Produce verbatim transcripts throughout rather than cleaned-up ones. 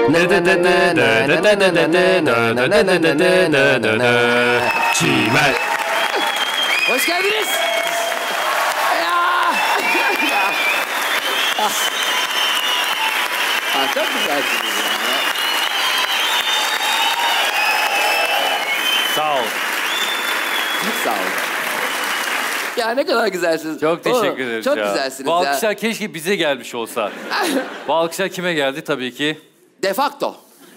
Çimen. Hoş geldiniz. Ya. Ah, çok güzelsiniz ya. Sağ ol. Çok sağ olun. Ya ne kadar güzelsiniz. Çok teşekkür Oo, ederiz çok ya. güzelsiniz Bu ya. alkışlar keşke bize gelmiş olsa. Bu alkışlar kime geldi? Tabii ki. De facto.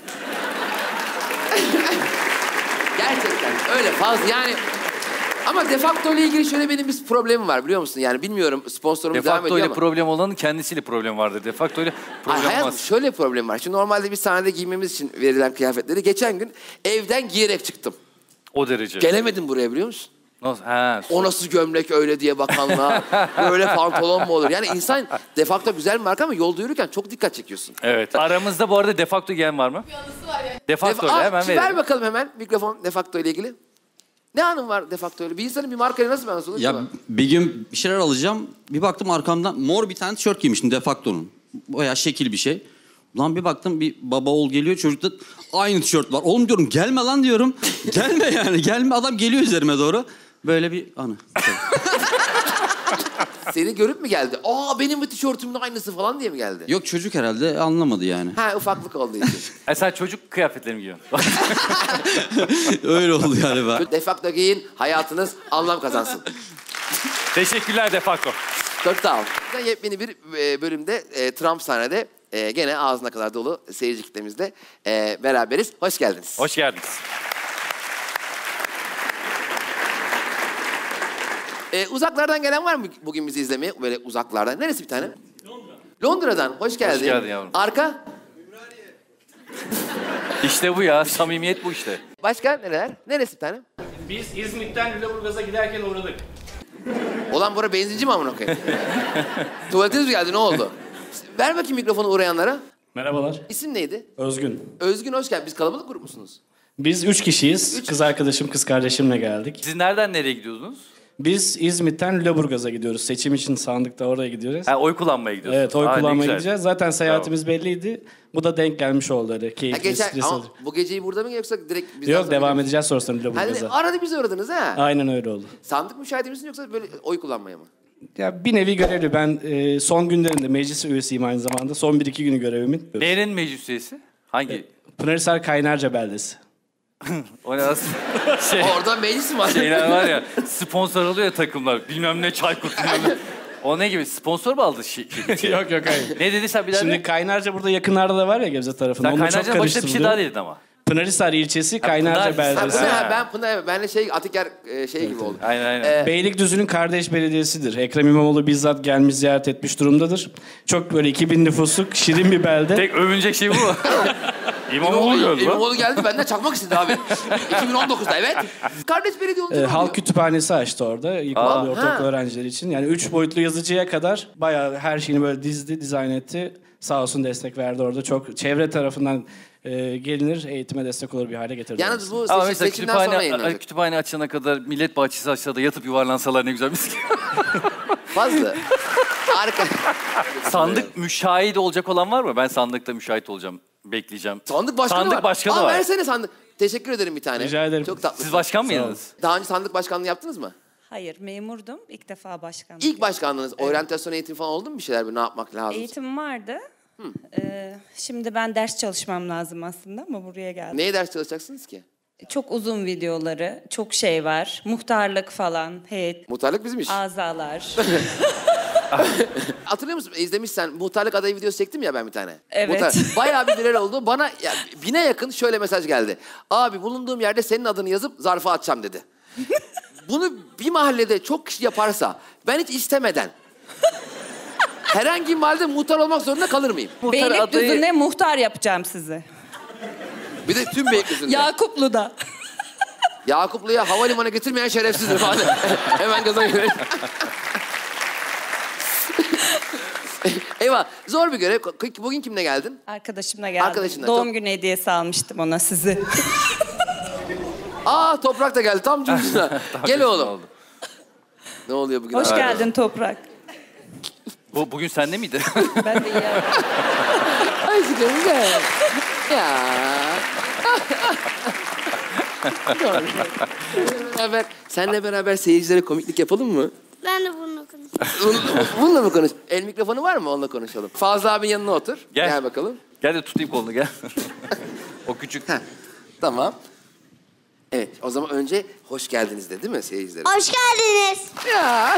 Gerçekten öyle fazla yani. Ama de facto ile ilgili şöyle benim bir problemim var biliyor musun? Yani bilmiyorum sponsorumuz devam ediyor Defakto ile ama. problem olanın kendisiyle problem vardır. Defakto ile Ay, problem hayatım olmaz. şöyle bir problem var. Şimdi normalde bir sahnede giymemiz için verilen kıyafetleri geçen gün evden giyerek çıktım. O derece. Gelemedim buraya biliyor musun? Nasıl? Ha, O nasıl gömlek öyle diye bakanlar, böyle pantolon mu olur? Yani insan de facto güzel bir marka ama yolda yürürken çok dikkat çekiyorsun. Evet. Aramızda bu arada defakto giyen var mı? Bir anısı var yani. Defakto ile Aa, hemen ver verelim. bakalım hemen mikrofon de facto ile ilgili. Ne anım var de facto ile? Bir insanın bir markaya nasıl bir anısı olur ki? Ya bir gün bir şeyler alacağım. Bir baktım arkamdan mor bir tane tişört giymiştim Defacto'nun. Bayağı şekil bir şey. Lan bir baktım bir baba oğul geliyor çocukta aynı tişört var. Oğlum diyorum gelme lan diyorum. Gelme yani gelme adam geliyor üzerime doğru. Böyle bir anı. Seni görüp mü geldi? Aa benim bu tişörtümün aynısı falan diye mi geldi? Yok çocuk herhalde anlamadı yani. Ha ufaklık olduğu için. E sen çocuk kıyafetleri mi giyiyorsun? Öyle oldu galiba. De facto giyin, hayatınız anlam kazansın. Teşekkürler defakto. Çok sağ ol. Yepyeni bir e, bölümde e, Trump sahnede e, gene ağzına kadar dolu seyirci kitlemizle e, beraberiz. Hoş geldiniz. Hoş geldiniz. E, uzaklardan gelen var mı bugün bizi izlemeye? Böyle uzaklardan. Neresi bir tane? Londra. Londra'dan. Hoş geldin. Hoş geldin yavrum. Arka? İşte bu ya. Samimiyet bu işte. Başka neler? Neresi bir tane? Biz İzmit'ten Lüleburgaz'a giderken uğradık. Olan bura benzinci mi amına koyayım? Tuvaletiniz mi geldi? Ne oldu? Ver bakayım mikrofonu uğrayanlara. Merhabalar. İsim neydi? Özgün. Özgün hoş geldin. Biz kalabalık grup musunuz? Biz üç kişiyiz. Üç Kız arkadaşım, kız kardeşimle geldik. Siz nereden nereye gidiyordunuz? Biz İzmit'ten Lüleburgaz'a gidiyoruz. Seçim için sandıkta oraya gidiyoruz. Ha, oy kullanmaya gidiyorsunuz. Evet, oy Aa, ne kullanmaya güzel. gideceğiz. Zaten seyahatimiz belliydi. Bu da denk gelmiş oldu öyle. Ha, Keyifli, geçen, stres ama alır. bu geceyi burada mı yoksa direkt bizden Yok, sonra devam mı? edeceğiz sonrasında Hani Lüleburgaz'a. arada bizi uğradınız ha? Aynen öyle oldu. Sandık müşahede misin yoksa böyle oy kullanmaya mı? Ya bir nevi görevli. Ben e, son günlerinde meclis üyesiyim aynı zamanda. Son bir iki günü görevimin. Nerenin meclis üyesi? Hangi? Pınarhisar Kaynarca Beldesi. O ne nasıl? Şey, Orada meclis mi var? şeyler var ya, sponsor alıyor ya takımlar. Bilmem ne Çaykurt, bilmem ne. O ne gibi? Sponsor mu aldı şi şirketi? Yok yok hayır. Ne dedi sen bir daha? Şimdi Şimdi Kaynarca burada yakınlarda da var ya Gebze tarafında. sen Onunla çok Kaynarca'nın başında bir şey karıştırılıyor. daha dedin ama. Pınarhisar ilçesi Kaynarca Pınar- Ha, Beldesi. Pınar, Ha. ben Pınar, benle şey Atiker e, şey gibi oldu. Aynen aynen. Ee, Beylikdüzü'nün kardeş belediyesidir. Ekrem İmamoğlu bizzat gelmiş ziyaret etmiş durumdadır. Çok böyle iki bin nüfusluk şirin bir belde. Tek övünecek şey bu mu? İmamoğlu İmamoğlu, gördü lan. İmamoğlu geldi benden çakmak istedi abi. iki bin on dokuzda evet. Kardeş belediye olunca Ee, ne oluyor? halk kütüphanesi açtı orada. İlkokul ve ortaokul ha. öğrencileri için. Yani üç boyutlu yazıcıya kadar bayağı her şeyini böyle dizdi, dizayn etti. Sağ olsun destek verdi orada. Çok çevre tarafından e, gelinir, eğitime destek olur bir hale getirdi. Yalnız bu Ama seçim, mesela seçimden sonra kütüphane, yayınlanacak. kütüphane açana kadar millet bahçesi aşağıda yatıp yuvarlansalar ne güzel mis gibi. Fazla. Harika. Sandık müşahit olacak olan var mı? Ben sandıkta müşahit olacağım. Bekleyeceğim. Sandık başkanı Sandık var. başkanı Aa, var. versene sandık. Teşekkür ederim bir tane. Rica ederim. Çok tatlı. Siz başkan Sağ olun. mıydınız? Daha önce sandık başkanlığı yaptınız mı? Hayır, memurdum. İlk defa başkanlık. İlk başkanlığınız, oryantasyon eğitim falan oldu mu bir şeyler? Bir ne yapmak lazım? Eğitim vardı. Ee, şimdi ben ders çalışmam lazım aslında ama buraya geldim. Neye ders çalışacaksınız ki? Çok uzun videoları, çok şey var. Muhtarlık falan, heyet, Muhtarlık bizim iş. azalar. Hatırlıyor musun? İzlemişsen muhtarlık adayı videosu çektim ya ben bir tane. Evet. Muhtar- Bayağı bir viral oldu. Bana ya, bine yakın şöyle mesaj geldi. Abi bulunduğum yerde senin adını yazıp zarfa atacağım dedi. Bunu bir mahallede çok kişi yaparsa ben hiç istemeden herhangi bir mahallede muhtar olmak zorunda kalır mıyım? Muhtar Beylikdüzü'ne muhtar yapacağım sizi. Bir de tüm Beylikdüzü'nde. Yakuplu'da. Yakuplu'ya havalimanı getirmeyen şerefsizdir falan. Hemen gaza geliyor. Eyvah. Zor bir görev. K- Bugün kimle geldin? Arkadaşımla geldim. Arkadaşınla, Doğum çok- günü hediyesi almıştım ona sizi. Aa Toprak da geldi. Tam cümlesine. Gel oğlum. oldu. Ne oluyor bugün? Hoş abi? geldin Toprak. Bu bugün sende miydi? Ben de iyi. Aşkım gel. Ya. Doğru. Seninle beraber, seninle beraber seyircilere komiklik yapalım mı? Ben de bununla konuşayım. Bununla mı konuş? El mikrofonu var mı? Onunla konuşalım. Fazla abinin yanına otur. Gel. Gel bakalım. Gel de tutayım kolunu gel. O küçük. Heh, tamam. Evet, o zaman önce hoş geldiniz de değil mi seyircilere? Hoş geldiniz. Ya.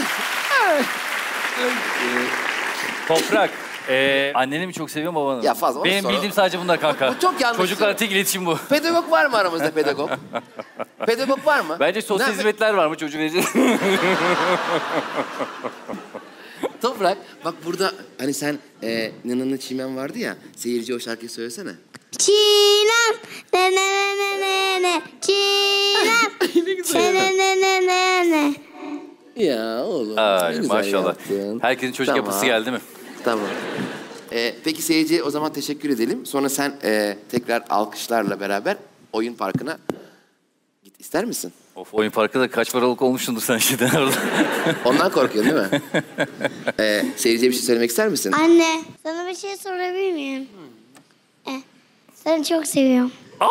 Toprak. Ee, anneni mi çok seviyorsun babanı mı? Ya fazla, onu Benim sonra- bildiğim sadece bunlar kanka. Bu çok yanlış. Çocuklarla tek iletişim bu. Pedagog var mı aramızda pedagog? Pedagog var mı? Bence sosyal Nerede? hizmetler var mı çocuğun için? Toprak, bak burada hani sen e, Nana'nın Çimen vardı ya, seyirci o şarkıyı söylesene. Çiğnem. Ne ne ne ne ne ne. Çiğnem. Ne güzel. Ne ne ne ne ne. Ya oğlum. Ay, ne güzel maşallah. yaptın. Herkesin çocuk Tamam. yapısı geldi mi? Tamam. Ee, peki seyirciye o zaman teşekkür edelim. Sonra sen e, tekrar alkışlarla beraber oyun parkına git ister misin? Of, oyun parkı da kaç paralık olmuşsundur sen şimdi orada. Ondan korkuyorsun değil mi? ee, seyirciye bir şey söylemek ister misin? Anne, sana bir şey sorabilir miyim? Eh, seni çok seviyorum.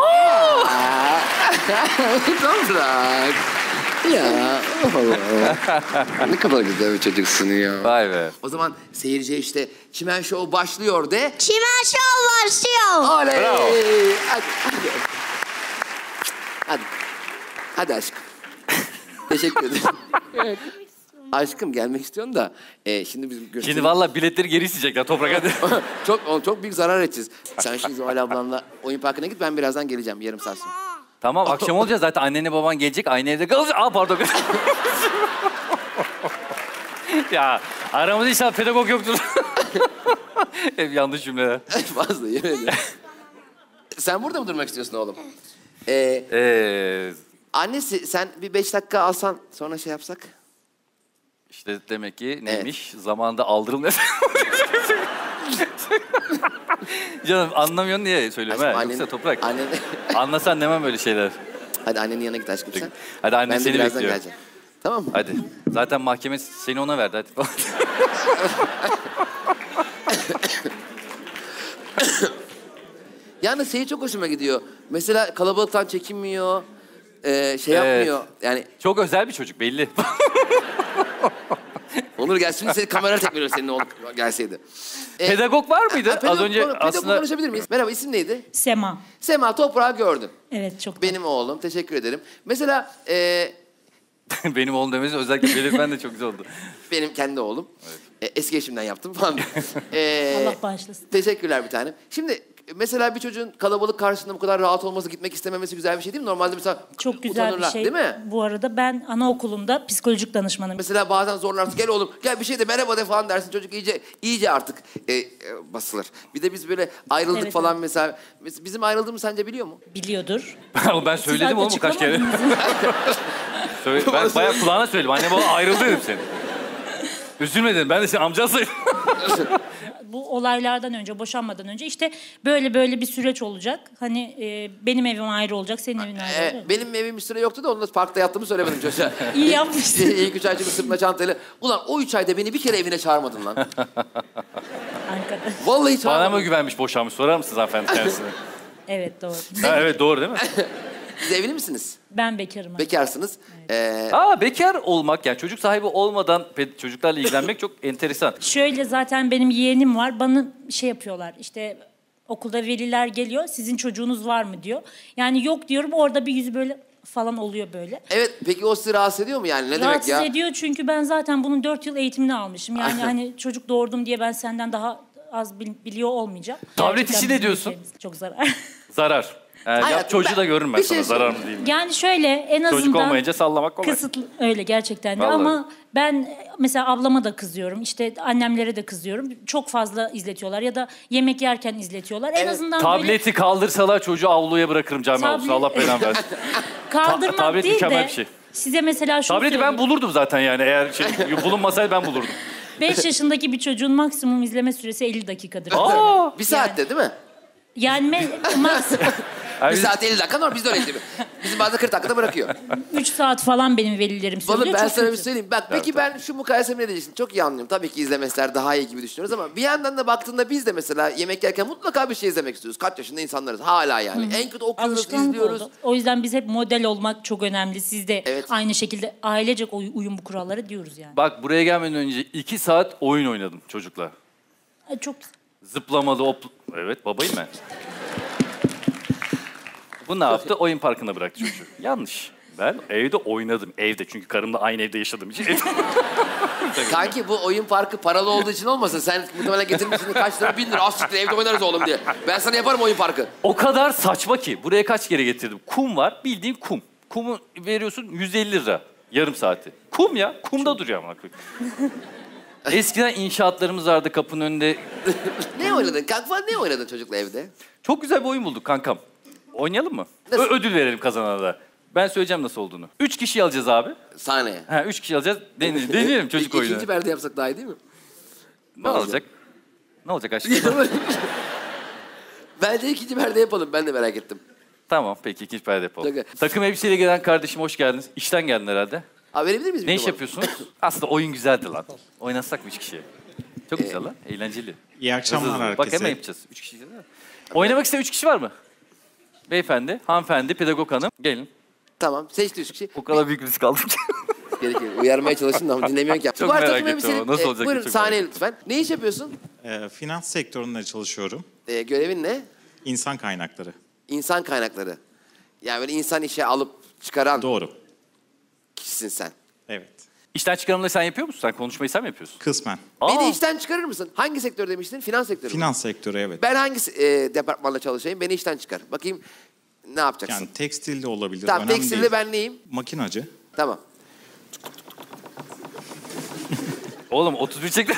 Toprak. Ya Allah. Ne kadar güzel bir çocuksun ya. Vay be. O zaman seyirciye işte Çimen Show başlıyor de. Çimen Show başlıyor. Oley! Bravo. Hadi, hadi. Hadi. Hadi aşkım. Teşekkür ederim. Aşkım gelmek istiyorsun da e, şimdi biz görüşürüz. Şimdi vallahi biletleri geri isteyecekler Toprak hadi. çok o- çok büyük zarar edeceğiz. Sen şimdi Zuhal ablanla oyun parkına git, ben birazdan geleceğim yarım saat sonra. Tamam akşam olacak zaten annenle baban gelecek aynı evde kalacak. Aa pardon. Ya aramızda inşallah pedagog yoktur. Hep yanlış cümleler. Fazla yemin ederim. Sen burada mı durmak istiyorsun oğlum? Ee, Ee, annesi sen bir beş dakika alsan sonra şey yapsak. işte demek ki neymiş? Zamanında aldırım Canım anlamıyorsun diye söylüyorum Aşkım, ha. annen- Yoksa Toprak. annen- Anlasan demem böyle şeyler. Hadi annenin yanına git aşkım sen. Hadi annen Ben de seni birazdan bekliyor. geleceğim. Tamam mı? Hadi. Zaten mahkeme seni ona verdi hadi. Yalnız şey çok hoşuma gidiyor. Mesela kalabalıktan çekinmiyor. e, şey Evet. yapmıyor. Yani Çok özel bir çocuk belli. Onur gelsin seni kamera tekmiyor senin oğlun gelseydi. E, Pedagog var mıydı? ha, pedagog- Az önce pedagog aslında konuşabilir miyiz? Merhaba, isim neydi? Sema. Sema, Toprağı gördün. Evet çok Benim oğlum, teşekkür ederim. Mesela e, benim oğlum demesi özellikle belirtmen de çok güzel oldu. benim kendi oğlum. E, eski eşimden yaptım falan. E, Allah bağışlasın. Teşekkürler bir tanem. Şimdi mesela bir çocuğun kalabalık karşısında bu kadar rahat olması, gitmek istememesi güzel bir şey değil mi? Normalde mesela Çok güzel bir utanırlar, şey. değil mi? Bu arada ben anaokulunda psikolojik danışmanım. Mesela bazen zorlarsın, gel oğlum, gel bir şey de merhaba de falan dersin. Çocuk iyice iyice artık e, e, basılır. Bir de biz böyle ayrıldık Evet, falan evet. mesela. Biz- Bizim ayrıldığımız sence biliyor mu? Biliyordur. ben söyledim oğlum kaç kere. açıklamadınız. Söyle, ben bayağı kulağına söyledim. Anne baba ayrıldı dedim seni. Üzülme dedim. Ben de senin amcan sayılırım. Bu olaylardan önce, boşanmadan önce işte böyle böyle bir süreç olacak. Hani e, benim evim ayrı olacak, senin evin ayrı E, olacak. benim evim bir süre yoktu da onunla parkta yattığımı söylemedim çocuğa. İyi yapmışsın. İlk üç ay çünkü sırtına çantayla. Ulan o üç ayda beni bir kere evine çağırmadın lan. Arkadaş. Vallahi Bana mı çağırmadın. güvenmiş boşanmış? Sorar mısınız hanımefendi kendisine? Evet doğru. Ha, evet doğru değil mi? Siz evli misiniz? Ben bekarım. Bekarsınız. Ee, Aa bekar olmak yani çocuk sahibi olmadan pe- çocuklarla ilgilenmek çok enteresan. Şöyle zaten benim yeğenim var. Bana şey yapıyorlar işte okulda veliler geliyor. Sizin çocuğunuz var mı diyor. Yani yok diyorum, orada bir yüzü böyle falan oluyor böyle. evet, peki o sizi rahatsız ediyor mu yani? Ne demek Rahatsız ya? ediyor çünkü ben zaten bunun dört yıl eğitimini almışım. Yani hani çocuk doğurdum diye ben senden daha az bil- biliyor olmayacağım. Tablet Gerçekten işi ne bizim diyorsun? ülkemiz Çok zarar. Zarar. Yani Hayatım, yap çocuğu ben- da görürüm ben bir şey sana zarar mı söyleyeyim. değil mi? Yani şöyle en azından Çocuk olmayınca sallamak kolay. kısıtlı öyle gerçekten de Vallahi. ama ben mesela ablama da kızıyorum. İşte annemlere de kızıyorum. Çok fazla izletiyorlar ya da yemek yerken izletiyorlar. En Evet, azından böyle Tableti kaldırsalar çocuğu avluya bırakırım cami Tablet- avlusuna. Allah belanı versin. kaldırmak Ta- tablet değil mükemmel de bir şey. size mesela şunu Tableti ben söyleyeyim. bulurdum zaten yani eğer şey bulunmasaydı ben bulurdum. beş yaşındaki bir çocuğun maksimum izleme süresi elli dakikadır. Aa! Bir saatte değil mi? Yani me- maksimum Bir Abi- saat elli dakika normal, biz de öyle değil mi? Bizim bazen kırk dakikada bırakıyor. Üç saat falan benim velilerim söylüyor. Oğlum ben çok sana bir kötü. söyleyeyim. Bak peki ben şu mukayesemi ne diyeceksin? Çok iyi anlıyorum. Tabii ki izlemesler daha iyi gibi düşünüyoruz ama bir yandan da baktığında biz de mesela yemek yerken mutlaka bir şey izlemek istiyoruz. Kaç yaşında insanlarız hala yani. En kötü okuyoruz, Alışkanlık izliyoruz. oldu. O yüzden biz hep model olmak çok önemli. Siz de Evet. aynı şekilde ailecek uy- uyum bu kuralları diyoruz yani. Bak buraya gelmeden önce iki saat oyun oynadım çocukla. Ay, Çok Zıplamalı, hop... Evet, babayım ben. Bu ne yaptı? Oyun parkına bıraktı çocuğu. Yanlış. Ben evde oynadım. Evde. Çünkü karımla aynı evde yaşadığım için. Kanki bu oyun parkı paralı olduğu için olmasın? Sen muhtemelen getirmişsin kaç lira? Bin lira. Az siktir evde oynarız oğlum diye. Ben sana yaparım oyun parkı. O kadar saçma ki. Buraya kaç kere getirdim. Kum var. Bildiğin kum. Kumu veriyorsun yüz elli lira. Yarım saati. Kum ya. Kumda duruyor ama. Eskiden inşaatlarımız vardı kapının önünde. Ne oynadın? Kanka ne oynadın çocukla evde? Çok güzel bir oyun bulduk kankam. Oynayalım mı? Nasıl? Ö- ödül verelim kazanana da. Ben söyleyeceğim nasıl olduğunu. Üç kişi alacağız abi. Sahneye. Ha, üç kişi alacağız. Deneyelim, deneyelim çocuk İ- oyunu. İkinci perde yapsak daha iyi değil mi? Ne olacak? Ne olacak aşkım? Bence ikinci perde yapalım. Ben de merak ettim. Tamam peki ikinci perde yapalım. Okey. Takım elbiseyle gelen kardeşim hoş geldiniz. İşten geldin herhalde. Abi verebilir miyiz? Ne iş mikrofonu? yapıyorsunuz? Aslında oyun güzeldi lan. Oynasak mı üç kişi? Çok güzel lan. Eğlenceli. İyi akşamlar Hızlı hızlı. Bak herkese. hemen yapacağız. Üç kişi değil mi? Oynamak isteyen üç kişi var mı? Beyefendi, hanımefendi, pedagog hanım. Gelin. Tamam. Seçti üç kişi. O kadar büyük risk aldık ki. Gerekiyor. Uyarmaya çalıştım da ama dinlemiyorsun ki. Çok Bu merak takım ettim elbisenin- ama nasıl olacak Buyurun çok sahneye merak lütfen. Ne iş yapıyorsun? Ee, finans sektöründe çalışıyorum. Ee, görevin ne? İnsan kaynakları. İnsan kaynakları. Yani böyle insan işe alıp çıkaran Doğru. kişisin sen. Evet. İşten çıkarımları sen yapıyor musun? Sen konuşmayı sen mi yapıyorsun? Kısmen. Aa, Beni işten çıkarır mısın? Hangi sektör demiştin? Finans sektörü mü? Finans sektörü evet. Ben hangi e, departmanda çalışayım? Beni işten çıkar. Bakayım ne yapacaksın? Yani tekstilde olabilir. tamam önemli tekstilde değil. ben neyim? Makinacı. Tamam. oğlum otuz bir çekti.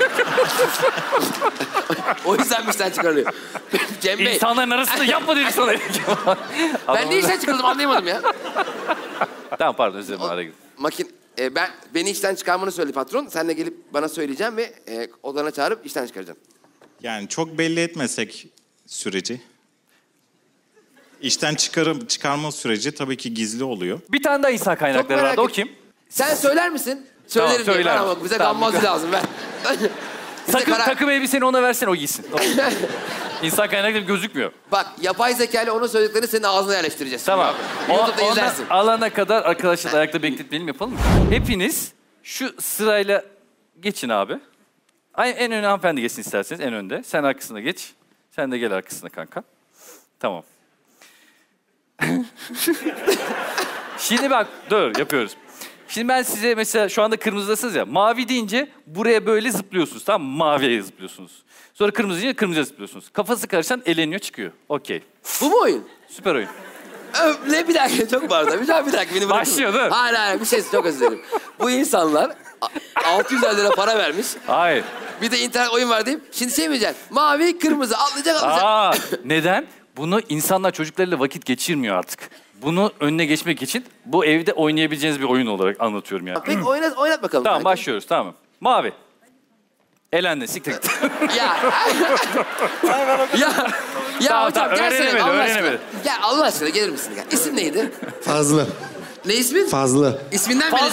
O yüzden mi işten çıkarılıyor? Cem Bey, İnsanların arasında yapma dedi sana. ben de işten çıkarıldım anlayamadım ya. Tamam pardon özür dilerim. araya girdim. Makin, e, ben beni işten çıkarmanı söyledi patron. Sen de gelip bana söyleyeceğim ve e, odana çağırıp işten çıkaracağım. Yani çok belli etmesek süreci. İşten çıkarım, çıkarma süreci tabii ki gizli oluyor. Bir tane daha insan kaynakları merak vardı. O et- kim? Sen söyler misin? Söylerim diye. söyler. Bana bak, bize Tamam. gammazı lazım. Ben... Bize Takım, karar- takım elbiseni ona versene o giysin. İnsan kaynakları gözükmüyor. Bak yapay zekayla onun söylediklerini senin ağzına yerleştireceğiz. Tamam. O, YouTube'da ona izlersin. alana kadar arkadaşlar ayakta bekletmeyelim yapalım mı? Hepiniz şu sırayla geçin abi. Ay, en öne hanımefendi geçsin isterseniz en önde. Sen arkasına geç. Sen de gel arkasına kanka. Tamam. Şimdi bak dur yapıyoruz. Şimdi ben size mesela şu anda kırmızıdasınız ya. Mavi deyince buraya böyle zıplıyorsunuz tamam mı? Maviye zıplıyorsunuz. Sonra kırmızı deyince kırmızıya zıplıyorsunuz. Kafası karışan eleniyor çıkıyor. Okey. Bu mu oyun? Süper oyun. Öf, ne bir dakika çok pardon. Bir daha bir dakika beni bırakın. Başlıyor, değil mi? Hayır hayır bir şey çok özür dilerim. Bu insanlar a- altı yüz lira para vermiş. Hayır. Bir de internet oyun var deyip şimdi şey mi diyeceksin? Mavi, kırmızı atlayacak atlayacak. Aa, neden? Bunu insanlar çocuklarıyla vakit geçirmiyor artık. Bunu önüne geçmek için bu evde oynayabileceğiniz bir oyun olarak anlatıyorum yani. Peki oynat, oynat bakalım. Tamam kanka. başlıyoruz tamam mı? Mavi. Elendi siktir git. Ya. ya. Ya Tamam, hocam tamam, gelsene öğrenemedi, Allah aşkına. öğrenemedi. Gel Allah aşkına gelir misin? Gel. İsim neydi? Fazlı. Ne ismin? Fazlı. İsminden belli.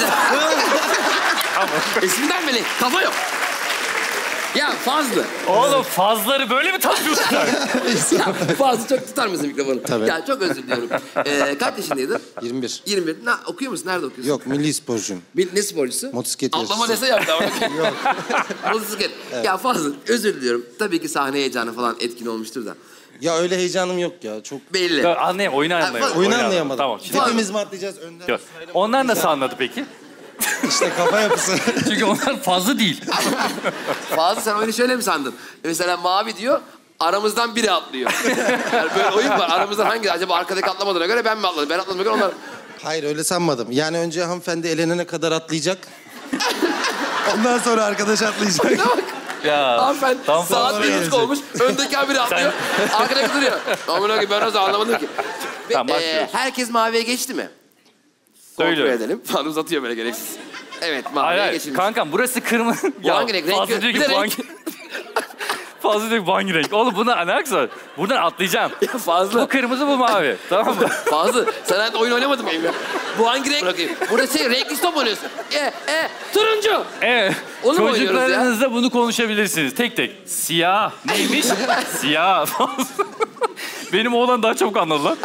İsminden belli. Kafa yok. Ya Fazlı. Oğlum fazları böyle mi tanıyorsun? Ya Fazlı çok tutar mısın mikrofonu? Tabii. Ya çok özür diliyorum. Ee, kaç yaşındaydın? yirmi bir. yirmi bir. Ne, okuyor musun? Nerede okuyorsun? Yok, milli sporcuyum. Bir, ne sporcusu? Motosiklet Atlama yarışçısı. dese yaptı ama. Yok. Motosiklet. Ya Fazıl özür diliyorum. Tabii ki sahne heyecanı falan etkin olmuştur da. Ya öyle heyecanım yok ya. Çok Belli. Anlayayım, oyunu anlayamadım. oyunu anlayamadım. Tamam. Şimdi... Hepimiz mi atlayacağız önden? Yok. Onlar nasıl anladı peki? İşte kafa yapısı. Çünkü onlar fazla değil. Fazıl sen oyunu şöyle mi sandın? Mesela mavi diyor, aramızdan biri atlıyor. Yani böyle oyun var. Aramızdan hangi? Acaba arkadaki atlamadığına göre ben mi atladım? Ben atladığıma göre onlar... Hayır öyle sanmadım. Yani önce hanımefendi elenene kadar atlayacak. Ondan sonra arkadaş atlayacak. Ya. Hanımefendi Tam saat fazla bir buçuk gelecek. olmuş. Öndeki abi atlıyor. Arkadaki duruyor. Amına koyayım ben nasıl anlamadım ki. Ve, Tamam, e, başlıyoruz. herkes maviye geçti mi? Kontrol Söylüyorum. edelim. Falan uzatıyor böyle gereksiz. Evet maviye Hayır hayır. geçilmiş. Kankam burası kırmızı. Bu hangi renk? Renk Fazla gö- diyor bir ki de bu renk- hangi... Fazla diyor Van renk. Oğlum buna ne alakası var? Buradan atlayacağım. Ya Fazlı. Bu kırmızı, bu mavi. Tamam mı? Fazlı. Sen hayatında oyun oynamadın mı evde? Bu hangi renk? Bırakayım. Burada şey renkli stop oynuyorsun. E, e, turuncu. Evet. Onu mu oynuyoruz ya? Çocuklarınızla bunu konuşabilirsiniz. Tek tek. Siyah. Neymiş? Siyah. Benim oğlan daha çabuk anladı lan.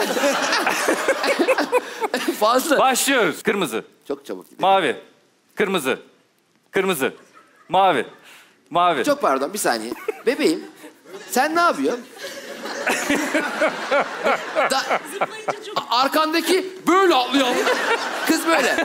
Fazlı. Başlıyoruz. Kırmızı. Çok çabuk gidiyor. Mavi. Kırmızı. Kırmızı. Mavi. Mavi. Çok pardon bir saniye. Bebeğim sen ne yapıyorsun? da, arkandaki böyle atlıyor. Kız böyle.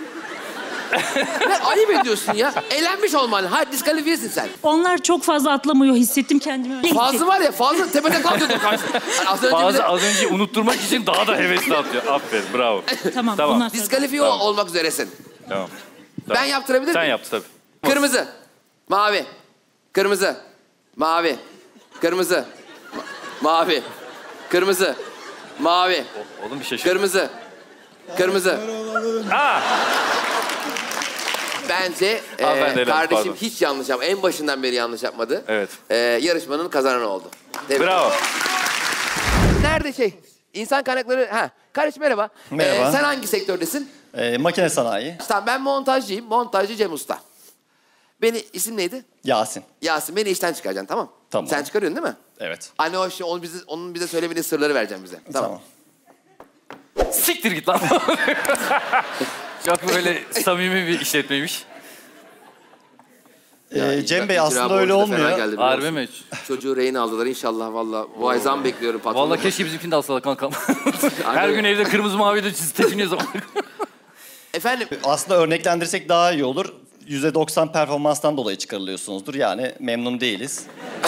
Ne ayıp ediyorsun ya. Eğlenmiş olman. Hayır diskalifiyesin sen. Onlar çok fazla atlamıyor, hissettim kendimi. Öyle Fazla hissettim. var ya fazla tepede kalkıyordu karşısında. Yani az önce Fazla bir de az önce unutturmak için daha da hevesli atıyor. Aferin, bravo. Tamam, Tamam. bundan sonra. diskalifiye Tamam. olmak üzeresin. Tamam. Ben yaptırabilir Sen miyim? yaptı tabii. Kırmızı, mavi, kırmızı, mavi, kırmızı, ma- mavi, kırmızı, mavi, O- Oğlum bir şaşır. kırmızı, kırmızı. Ha! Bence e, Aa, ben de helal, kardeşim pardon. hiç yanlış yapmadı. En başından beri yanlış yapmadı. Evet. E, yarışmanın kazananı oldu. Tebrik Bravo. Nerede şey? İnsan kaynakları... Ha, kardeşim merhaba. Merhaba. E, sen hangi sektördesin? Ee, makine sanayi. Tamam ben montajcıyım. Montajcı Cem Usta. Beni isim neydi? Yasin. Yasin beni işten çıkaracaksın tamam? Tamam. Sen çıkarıyorsun değil mi? Evet. Hani o şey, onu bize, onun bize söylemediği sırları vereceksin bize. Tamam. Tamam. Siktir git lan. Çok böyle samimi bir işletmeymiş. Ee, Cem Bey icra aslında öyle borcu da fena olmuyor. geldi biliyor Harbi musun? mi? Çocuğu rehin aldılar inşallah valla. Bu ay zam bekliyorum patronum. Vallahi keşke bizimkini de alsalar kankam. Her Aynen. gün evde kırmızı mavi de çiz tepiniyoruz ama. Efendim Aslında örneklendirirsek daha iyi olur. yüzde doksan performanstan dolayı çıkarılıyorsunuzdur. Yani memnun değiliz.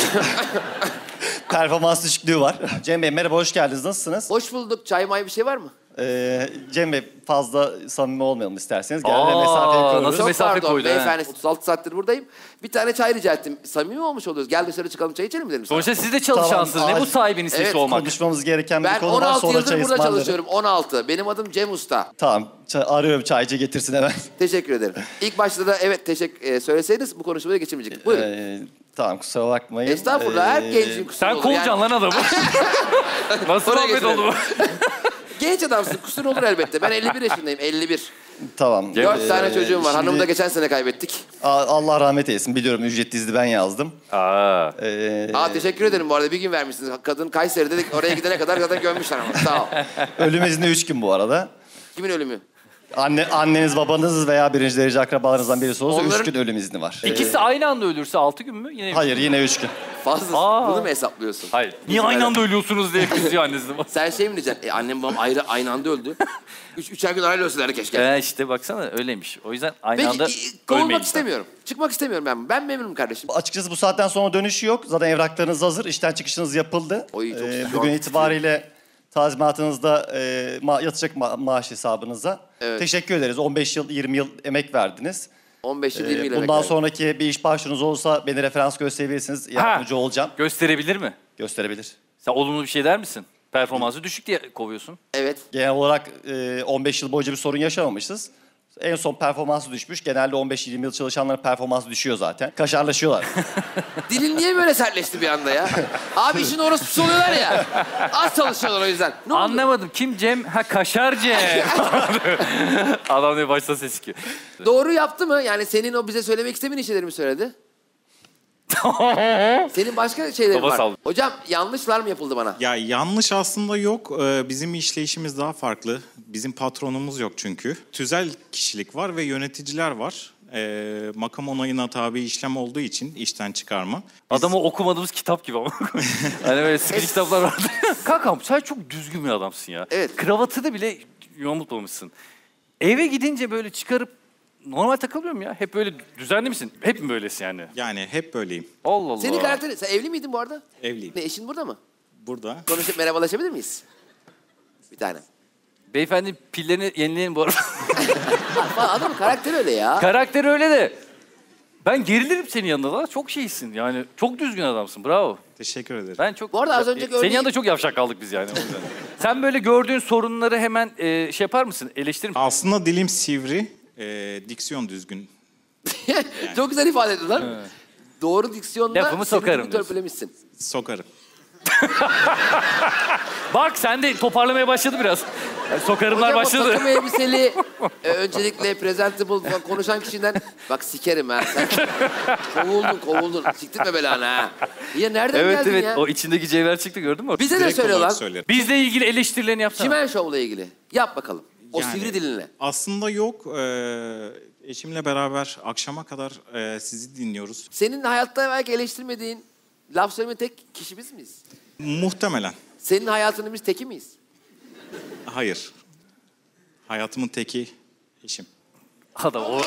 Performans düşüklüğü var. Cem Bey merhaba, hoş geldiniz. Nasılsınız? hoş bulduk. Çay may bir şey var mı? Ee, Cem Bey fazla samimi olmayalım isterseniz. Genelde Aa, mesafeyi koruyoruz. nasıl Çok mesafe pardon koydu, he? beyefendi. otuz altı saattir buradayım. Bir tane çay rica ettim. Samimi olmuş oluyoruz. Gel dışarı çıkalım çay içelim dedim sana. Sonuçta siz de çalışansınız. Tamam, ne bu ağaç- sahibinin sesi Evet, olmak? Konuşmamız gereken bir Ben konu on var. altı Sonra yıldır çay burada ısmarlarım. çalışıyorum. on altı. Benim adım Cem Usta. Tamam. ça- arıyorum, çaycı getirsin hemen. Teşekkür ederim. İlk başta da evet teşekkür e, söyleseydiniz bu konuşmaya geçemeyecektik. Buyurun. Ee, tamam, kusura bakmayın. Estağfurullah. Her Ee, gencin kusuru Sen olur. kovacaksın Yani, lan adamı. Nasıl Oraya muhabbet getirelim. oldu bu? genç adamsın. Kusur olur elbette. Ben elli bir yaşındayım. elli bir. Tamam. Dört Ee, tane çocuğum var. şimdi- Hanımı da geçen sene kaybettik. A- Allah rahmet eylesin. Biliyorum, ücret dizdi, ben yazdım. Aa. Ee, Aa teşekkür ederim bu arada. Bir gün vermişsiniz. Kadın Kayseri dedik. Oraya gidene kadar zaten gömmüşler ama. Sağ ol. ölüm izni üç gün bu arada. Kimin ölümü? Anne, anneniz, babanız veya birinci derece akrabalarınızdan birisi olursa Onların- üç gün ölüm izni var. Ee, İkisi aynı anda ölürse altı gün mü? Yine mi? hayır, yine üç gün. Fazla. Aa. Bunu mu hesaplıyorsun? Hayır. Niye aynı anda ölüyorsunuz diye kızıyor annesi. Sen şey mi diyeceksin? E, annem babam ayrı aynı anda öldü. Üç, üçer gün arayla ölseler keşke. Ee, işte baksana öyleymiş. O yüzden aynı Peki anda e, kovulmak ölmeyin. istemiyorum. Çıkmak istemiyorum ben. Ben memnunum kardeşim. Açıkçası bu saatten sonra dönüşü yok. Zaten evraklarınız hazır. İşten çıkışınız yapıldı. Oy, çok Ee, sıkı. bugün itibariyle tazminatınızda e, ma- yatacak ma- maaş hesabınıza. Evet. Teşekkür ederiz. on beş yıl, yirmi yıl emek verdiniz. on beş yıl Ee, yirmi yıl bundan emek verdim. sonraki bir iş başvurunuz olursa beni referans gösterebilirsiniz. Yardımcı olacağım. Gösterebilir mi? Gösterebilir. Sen olumlu bir şey der misin? Performansı düşük diye kovuyorsun. Evet. Genel olarak e, on beş yıl boyunca bir sorun yaşamamışız. En son performansı düşmüş. Genelde on beş yirmi yıl çalışanların performansı düşüyor zaten. Kaşarlaşıyorlar. Dilin niye böyle sertleşti bir anda ya? Abi işin orası oluyorlar ya. Az çalışıyorlar o yüzden. Ne oldu? Anlamadım. Kim Cem? Ha Kaşar Cem. Adam diye başta ses çıkıyor. Doğru yaptı mı? Yani senin o bize söylemek istemediğin şeyleri mi söyledi? Senin başka şeylerin Baba var. sal. Hocam yanlışlar mı yapıldı bana? Ya yanlış aslında yok. Ee, Bizim işleyişimiz daha farklı. Bizim patronumuz yok çünkü. Tüzel kişilik var ve yöneticiler var. Ee, makam onayına tabi işlem olduğu için işten çıkarma. Biz- Adamı okumadığımız kitap gibi ama. Hani böyle sıkıcı kitaplar vardı. Kankam sen çok düzgün bir adamsın ya. Evet. Kravatını bile yamultmamışsın. Eve gidince böyle çıkarıp normal takılmıyor mu ya? Hep böyle düzenli misin? Hep mi böylesin yani? Yani hep böyleyim. Allah Allah. Senin karakterin... Sen evli miydin bu arada? Evliyim. Ne eşin burada mı? Burada. Konuşup merhabalaşabilir miyiz? Bir tane. Beyefendi pillerini yenileyin bu arada. Falan adamın karakteri öyle ya. Karakteri öyle de. Ben gerilirim senin yanında da. Çok şeysin yani. Çok düzgün adamsın. Bravo. Teşekkür ederim. Ben çok... Bu arada az önceki Senin örneği- yanında çok yavşak kaldık biz yani. O yüzden. Sen böyle gördüğün sorunları hemen e, şey yapar mısın? Eleştirir misin? Aslında dilim sivri, e, diksiyon düzgün. Çok güzel ifade ettin lan. doğru diksiyonla Lafımı sokarım diyorsun. törpülemişsin. Sokarım. Bak sen de toparlamaya başladı biraz. Yani sokarımlar Hocam başladı. o takım elbiseli e, öncelikle presentable falan konuşan kişiden bak sikerim ha. Sen kovuldun kovuldun. Siktirme belanı ha. Ya nereden Evet geldin evet ya? o içindeki cevher çıktı gördün mü? Bize de Direkt söyle olarak lan. söylerim. Bizle ilgili eleştirilerini yapsana. Çimen Show'la ilgili. Yap bakalım. O Yani sivri dilinle. Aslında yok. Ee, eşimle beraber akşama kadar e, sizi dinliyoruz. Senin hayatta belki eleştirmediğin, laf söyleme tek kişi biz miyiz? Muhtemelen. Senin hayatının biz teki miyiz? Hayır. Hayatımın teki eşim. Adam o...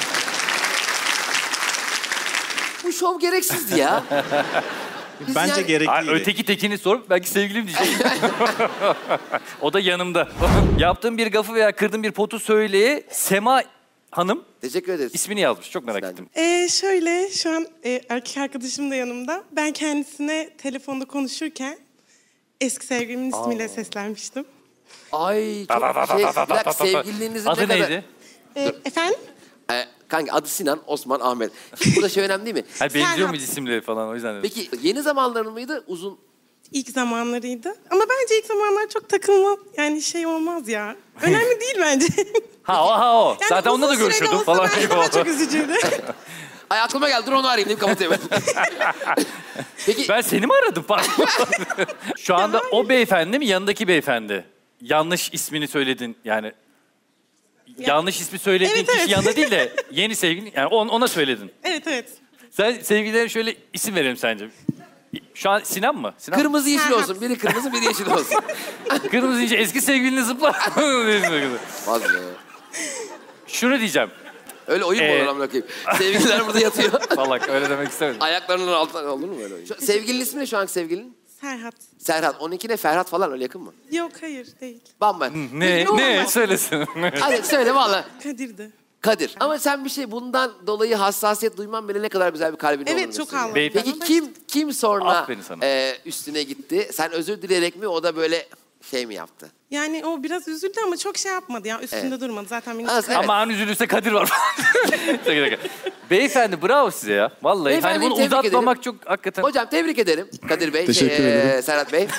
Bu şov gereksizdi ya. Biz Bence yani- gerekliydi. Ay, öteki tekini sorup belki sevgilim diyecek. O da yanımda. Yaptığım bir gafı veya kırdığım bir potu söyleye Sema Hanım Teşekkür ederiz. ismini yazmış. Çok merak Ben- ettim. Ee, şöyle, şu an e, erkek arkadaşım da yanımda. Ben kendisine telefonda konuşurken eski sevgilimin ismiyle seslenmiştim. Ay çok şey. Bir dakika sevgililinizin Adı ne kadar... neydi? Ee, efendim? Ee, kanka adı Sinan, Osman, Ahmet. Şimdi burada şey önemli değil mi? Ha, benziyor Serhat. muydu isimleri falan o yüzden dedim. Peki yeni zamanların mıydı, uzun? İlk zamanlarıydı. Ama bence ilk zamanlar çok takılma, yani şey olmaz ya. Önemli değil bence. Ha o ha o. Yani Zaten onunla da uzun süreli görüşüyordum olsa falan. bence daha çok üzücüydü. Ay aklıma geldi, dur onu arayayım deyip kapatayım. Peki Ben seni mi aradım pardon? Şu anda o beyefendi mi yanındaki beyefendi? Yanlış ismini söyledin yani. Yanlış ismi söylediğin Evet, kişi evet. yanında değil de yeni sevgilin yani on- ona söyledin. Evet, evet. Sen sevgililerine şöyle isim verelim sence. Şu an Sinan mı? Sinan mı? kırmızı yeşil Serhat. olsun. Biri kırmızı, biri yeşil olsun. Kırmızı deyince eski sevgilini zıplar. Vazgeç. Şunu diyeceğim. Öyle oyun mu Ee, olur amına koyayım? Sevgililer burada yatıyor. Salak öyle demek istemedim. Ayaklarının altına olur mu böyle oyun? Şu, sevgilinin ismi ne şu anki sevgilinin? Serhat. Serhat. Onunki ne? Ferhat falan öyle yakın mı? Yok, hayır değil. Bamba. Ne? Ne? Söylesin. Hadi söyle valla. Kadir'di. Kadir. Ama sen bir şey bundan dolayı hassasiyet duyman bile ne kadar güzel bir kalbin olduğunu Evet, çok gösteriyor. ağladım. Beyefendi- Peki kim kim sonra Aferin sana. e, üstüne gitti? Sen özür dileyerek mi, o da böyle şey mi yaptı? Yani o biraz üzüldü ama çok şey yapmadı ya. Üstünde Evet. durmadı. Zaten beni Evet. çıkardı. Ama an üzülürse Kadir var. Şaka şaka. Beyefendi bravo size ya. Vallahi Beyefendiyi hani bunu tebrik uzatmamak ederim. çok hakikaten. Hocam tebrik ederim Kadir Bey. Teşekkür şey, e, ederim. Serhat Bey.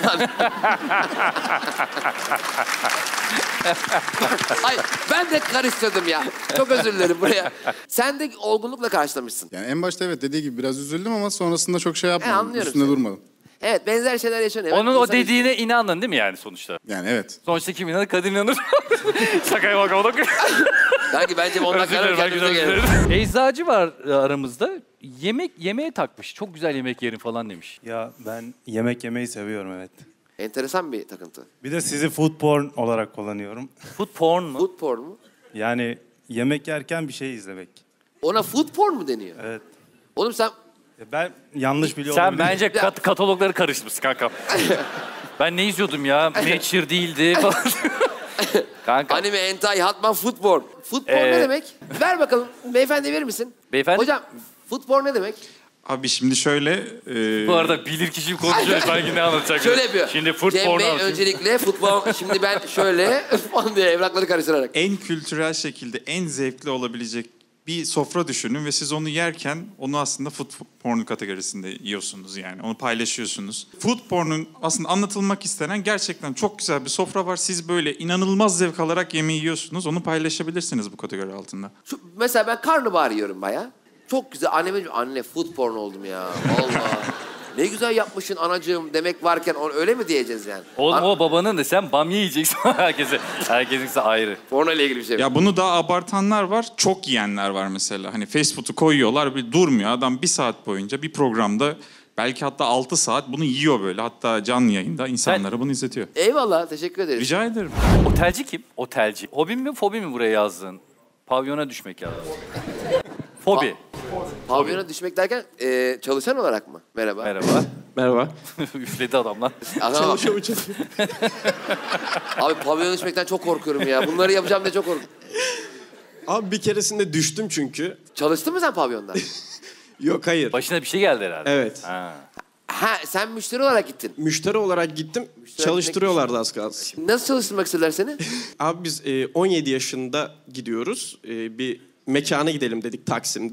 Ay ben de karıştırdım ya. Çok özür dilerim buraya. Sen de olgunlukla karşılamışsın. Yani en başta evet dediği gibi biraz üzüldüm ama sonrasında çok şey He, yapmadım. anlıyorum Üstünde seni. durmadım. Evet benzer şeyler yaşanıyor. Onun Ben o insan- dediğine inandın değil mi yani sonuçta? Yani evet. Sonuçta kim inanır? Kadir inanır. Şakaya bak oğlum. Sanki bence ondan Özür karar dilerim, ben kendimize güzel gelelim. özür dilerim. Eczacı var e, aramızda. Yemek yemeğe takmış. Çok güzel yemek yerim falan demiş. Ya ben yemek yemeyi seviyorum evet. Enteresan bir takıntı. Bir de sizi food porn olarak kullanıyorum. Food porn mu? Food porn mu? Yani yemek yerken bir şey izlemek. Ona food porn mu deniyor? Evet. Oğlum sen Ya ben yanlış biliyor Sen olabilirim. bence kat- katalogları karıştırmışsın kanka. Ben ne izliyordum ya? Nature değildi falan. Kanka. anime, hentai, hatman, food porn. Food porn Ee, ne demek? Ver bakalım. Beyefendi verir misin? Beyefendi? Hocam food porn ne demek? Abi şimdi şöyle... e, Bu arada bilir kişi konuşuyor. Sanki ne anlatacak? Şöyle yapıyor. Şimdi food Cem porn Bey anlatayım. öncelikle futbol, şimdi ben şöyle falan diye evrakları karıştırarak. en kültürel şekilde en zevkli olabilecek bir sofra düşünün ve siz onu yerken onu aslında food porn kategorisinde yiyorsunuz yani. Onu paylaşıyorsunuz. Food porn'un aslında anlatılmak istenen gerçekten çok güzel bir sofra var. Siz böyle inanılmaz zevk alarak yemeği yiyorsunuz. Onu paylaşabilirsiniz bu kategori altında. Şu, mesela ben karnabahar yiyorum bayağı. Çok güzel. Anneme diyorum, anne food porn oldum ya. Vallahi. Ne güzel yapmışsın anacığım demek varken onu öyle mi diyeceğiz yani? Oğlum An- o babanın da sen bamya yiyeceksin herkese. Herkesinkisi ayrı. Porno ile ilgili bir şey mi? Ya bunu daha abartanlar var. Çok yiyenler var mesela. Hani fast food'u koyuyorlar bir durmuyor. Adam bir saat boyunca bir programda belki hatta altı saat bunu yiyor böyle. Hatta canlı yayında insanlara bunu izletiyor. Eyvallah, teşekkür ederiz. Rica ederim. Otelci kim? Otelci. Hobi mi fobi mi buraya yazdın? Pavyona düşmek yazdın. Fobi. Pavyona düşmek derken e, çalışan olarak mı? Merhaba. Merhaba. Merhaba. Üfledi adam lan. Adama bak. Abi pavyona düşmekten çok korkuyorum ya. Bunları yapacağım diye çok korkuyorum. Abi bir keresinde düştüm çünkü. Çalıştın mı sen pavyonda? Yok hayır. Başına bir şey geldi herhalde. Evet. Ha. Ha sen müşteri olarak gittin. Müşteri olarak gittim. Çalıştırıyorlardı az kalsın. Nasıl çalıştırmak istediler seni? Abi biz e, on yedi yaşında gidiyoruz. E, bir mekana gidelim dedik Taksim'de.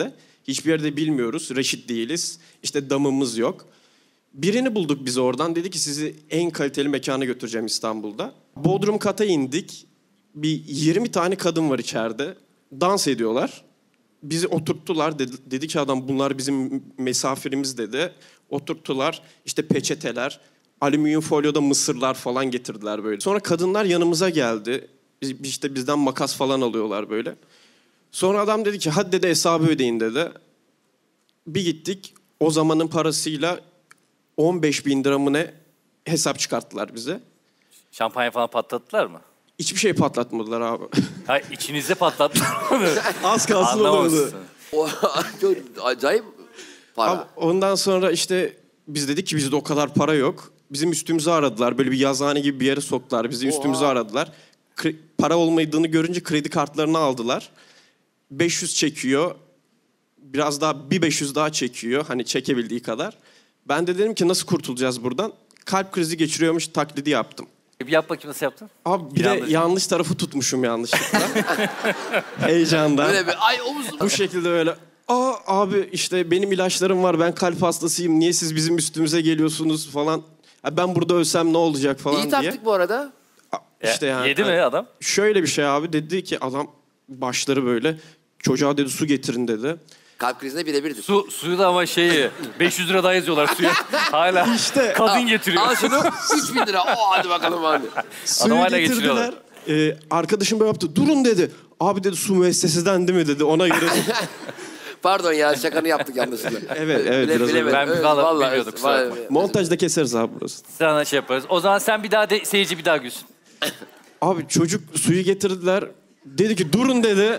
Hiçbir yerde bilmiyoruz. Reşit değiliz. İşte damımız yok. Birini bulduk biz oradan. Dedi ki sizi en kaliteli mekana götüreceğim İstanbul'da. Bodrum kata indik. Bir yirmi tane kadın var içeride. Dans ediyorlar. Bizi oturttular. Dedi, dedi ki adam bunlar bizim misafirimiz dedi. Oturttular. İşte peçeteler, alüminyum folyoda mısırlar falan getirdiler böyle. Sonra kadınlar yanımıza geldi. Biz, işte bizden makas falan alıyorlar böyle. Sonra adam dedi ki hadi dedi hesabı ödeyin dedi. Bir gittik. O zamanın parasıyla on beş bin lira mı ne hesap çıkarttılar bize. Şampanya falan patlattılar mı? Hiçbir şey patlatmadılar abi. Ha, içinizde patlattılar mı? Az kalsın olurdu. O çok acayip para. Abi, ondan sonra işte biz dedik ki bizde o kadar para yok. Bizim üstümüzü aradılar. Böyle bir yazıhane gibi bir yere soktular. Bizi üstümüzü Oha. aradılar. Kre- para olmadığını görünce kredi kartlarını aldılar. beş yüz çekiyor. Biraz daha bir beş yüz daha çekiyor. Hani çekebildiği kadar. Ben de dedim ki nasıl kurtulacağız buradan? Kalp krizi geçiriyormuş taklidi yaptım. Bir yap bakayım nasıl yaptın? Abi bir Yanlış. de yanlış tarafı tutmuşum yanlışlıkla. Heyecandan. Böyle bir ay omuz. Bu şekilde öyle. Aa abi işte benim ilaçlarım var ben kalp hastasıyım. Niye siz bizim üstümüze geliyorsunuz falan. Ha, ben burada ölsem ne olacak falan İyi diye. taktik bu arada. İşte yani. Yedi mi adam? Şöyle bir şey abi dedi ki adam başları böyle çocuğa dedi su getirin dedi. Kalp krizine birebirdir. Su, suyu da ama şeyi beş yüz lira daha yazıyorlar suya. Hala İşte. kadın getiriyor. Al şunu üç bin lira. O hadi bakalım hadi. Suyu hala getirdiler. Ee, arkadaşım böyle yaptı. Durun dedi. Abi dedi su müesseseden değil mi dedi. Ona göre. Pardon ya şakanı yaptık yanlışlıkla. Evet evet. Bile, biraz öyle. bilemedim. Ben Evet, vallahi vallahi bilmiyorduk, evet, kusura vallahi- bakma. Montajda keseriz abi burası. Sana şey yaparız. O zaman sen bir daha de, seyirci bir daha gülsün. Abi çocuk suyu getirdiler. Dedi ki durun dedi.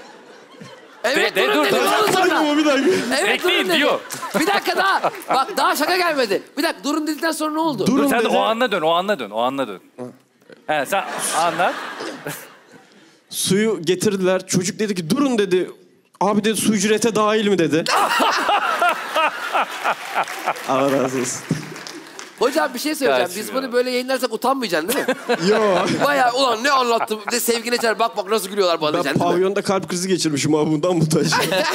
Evet De- de- durun dur, dedi. dur. Ondan sonra- Bir dakika. Evet Bekleyin durun dedi. diyor. Bir dakika daha. Bak daha şaka gelmedi. Bir dakika durun dedikten sonra ne oldu? Durun Dur sen de dedi. o anla dön, o anla dön, o anla dön. He sen anlat. Suyu getirdiler. Çocuk dedi ki durun dedi. Abi dedi su ücrete dahil mi dedi. Allah razı olsun. Hocam bir şey söyleyeceğim. Gelsin Biz ya. bunu böyle yayınlarsak utanmayacaksın değil mi? Yo. Bayağı ulan ne anlattım. Bir de sevgine çağır bak bak nasıl gülüyorlar bana Ben diyeceksin değil mi? pavyonda kalp krizi geçirmişim abi bundan muhtaç.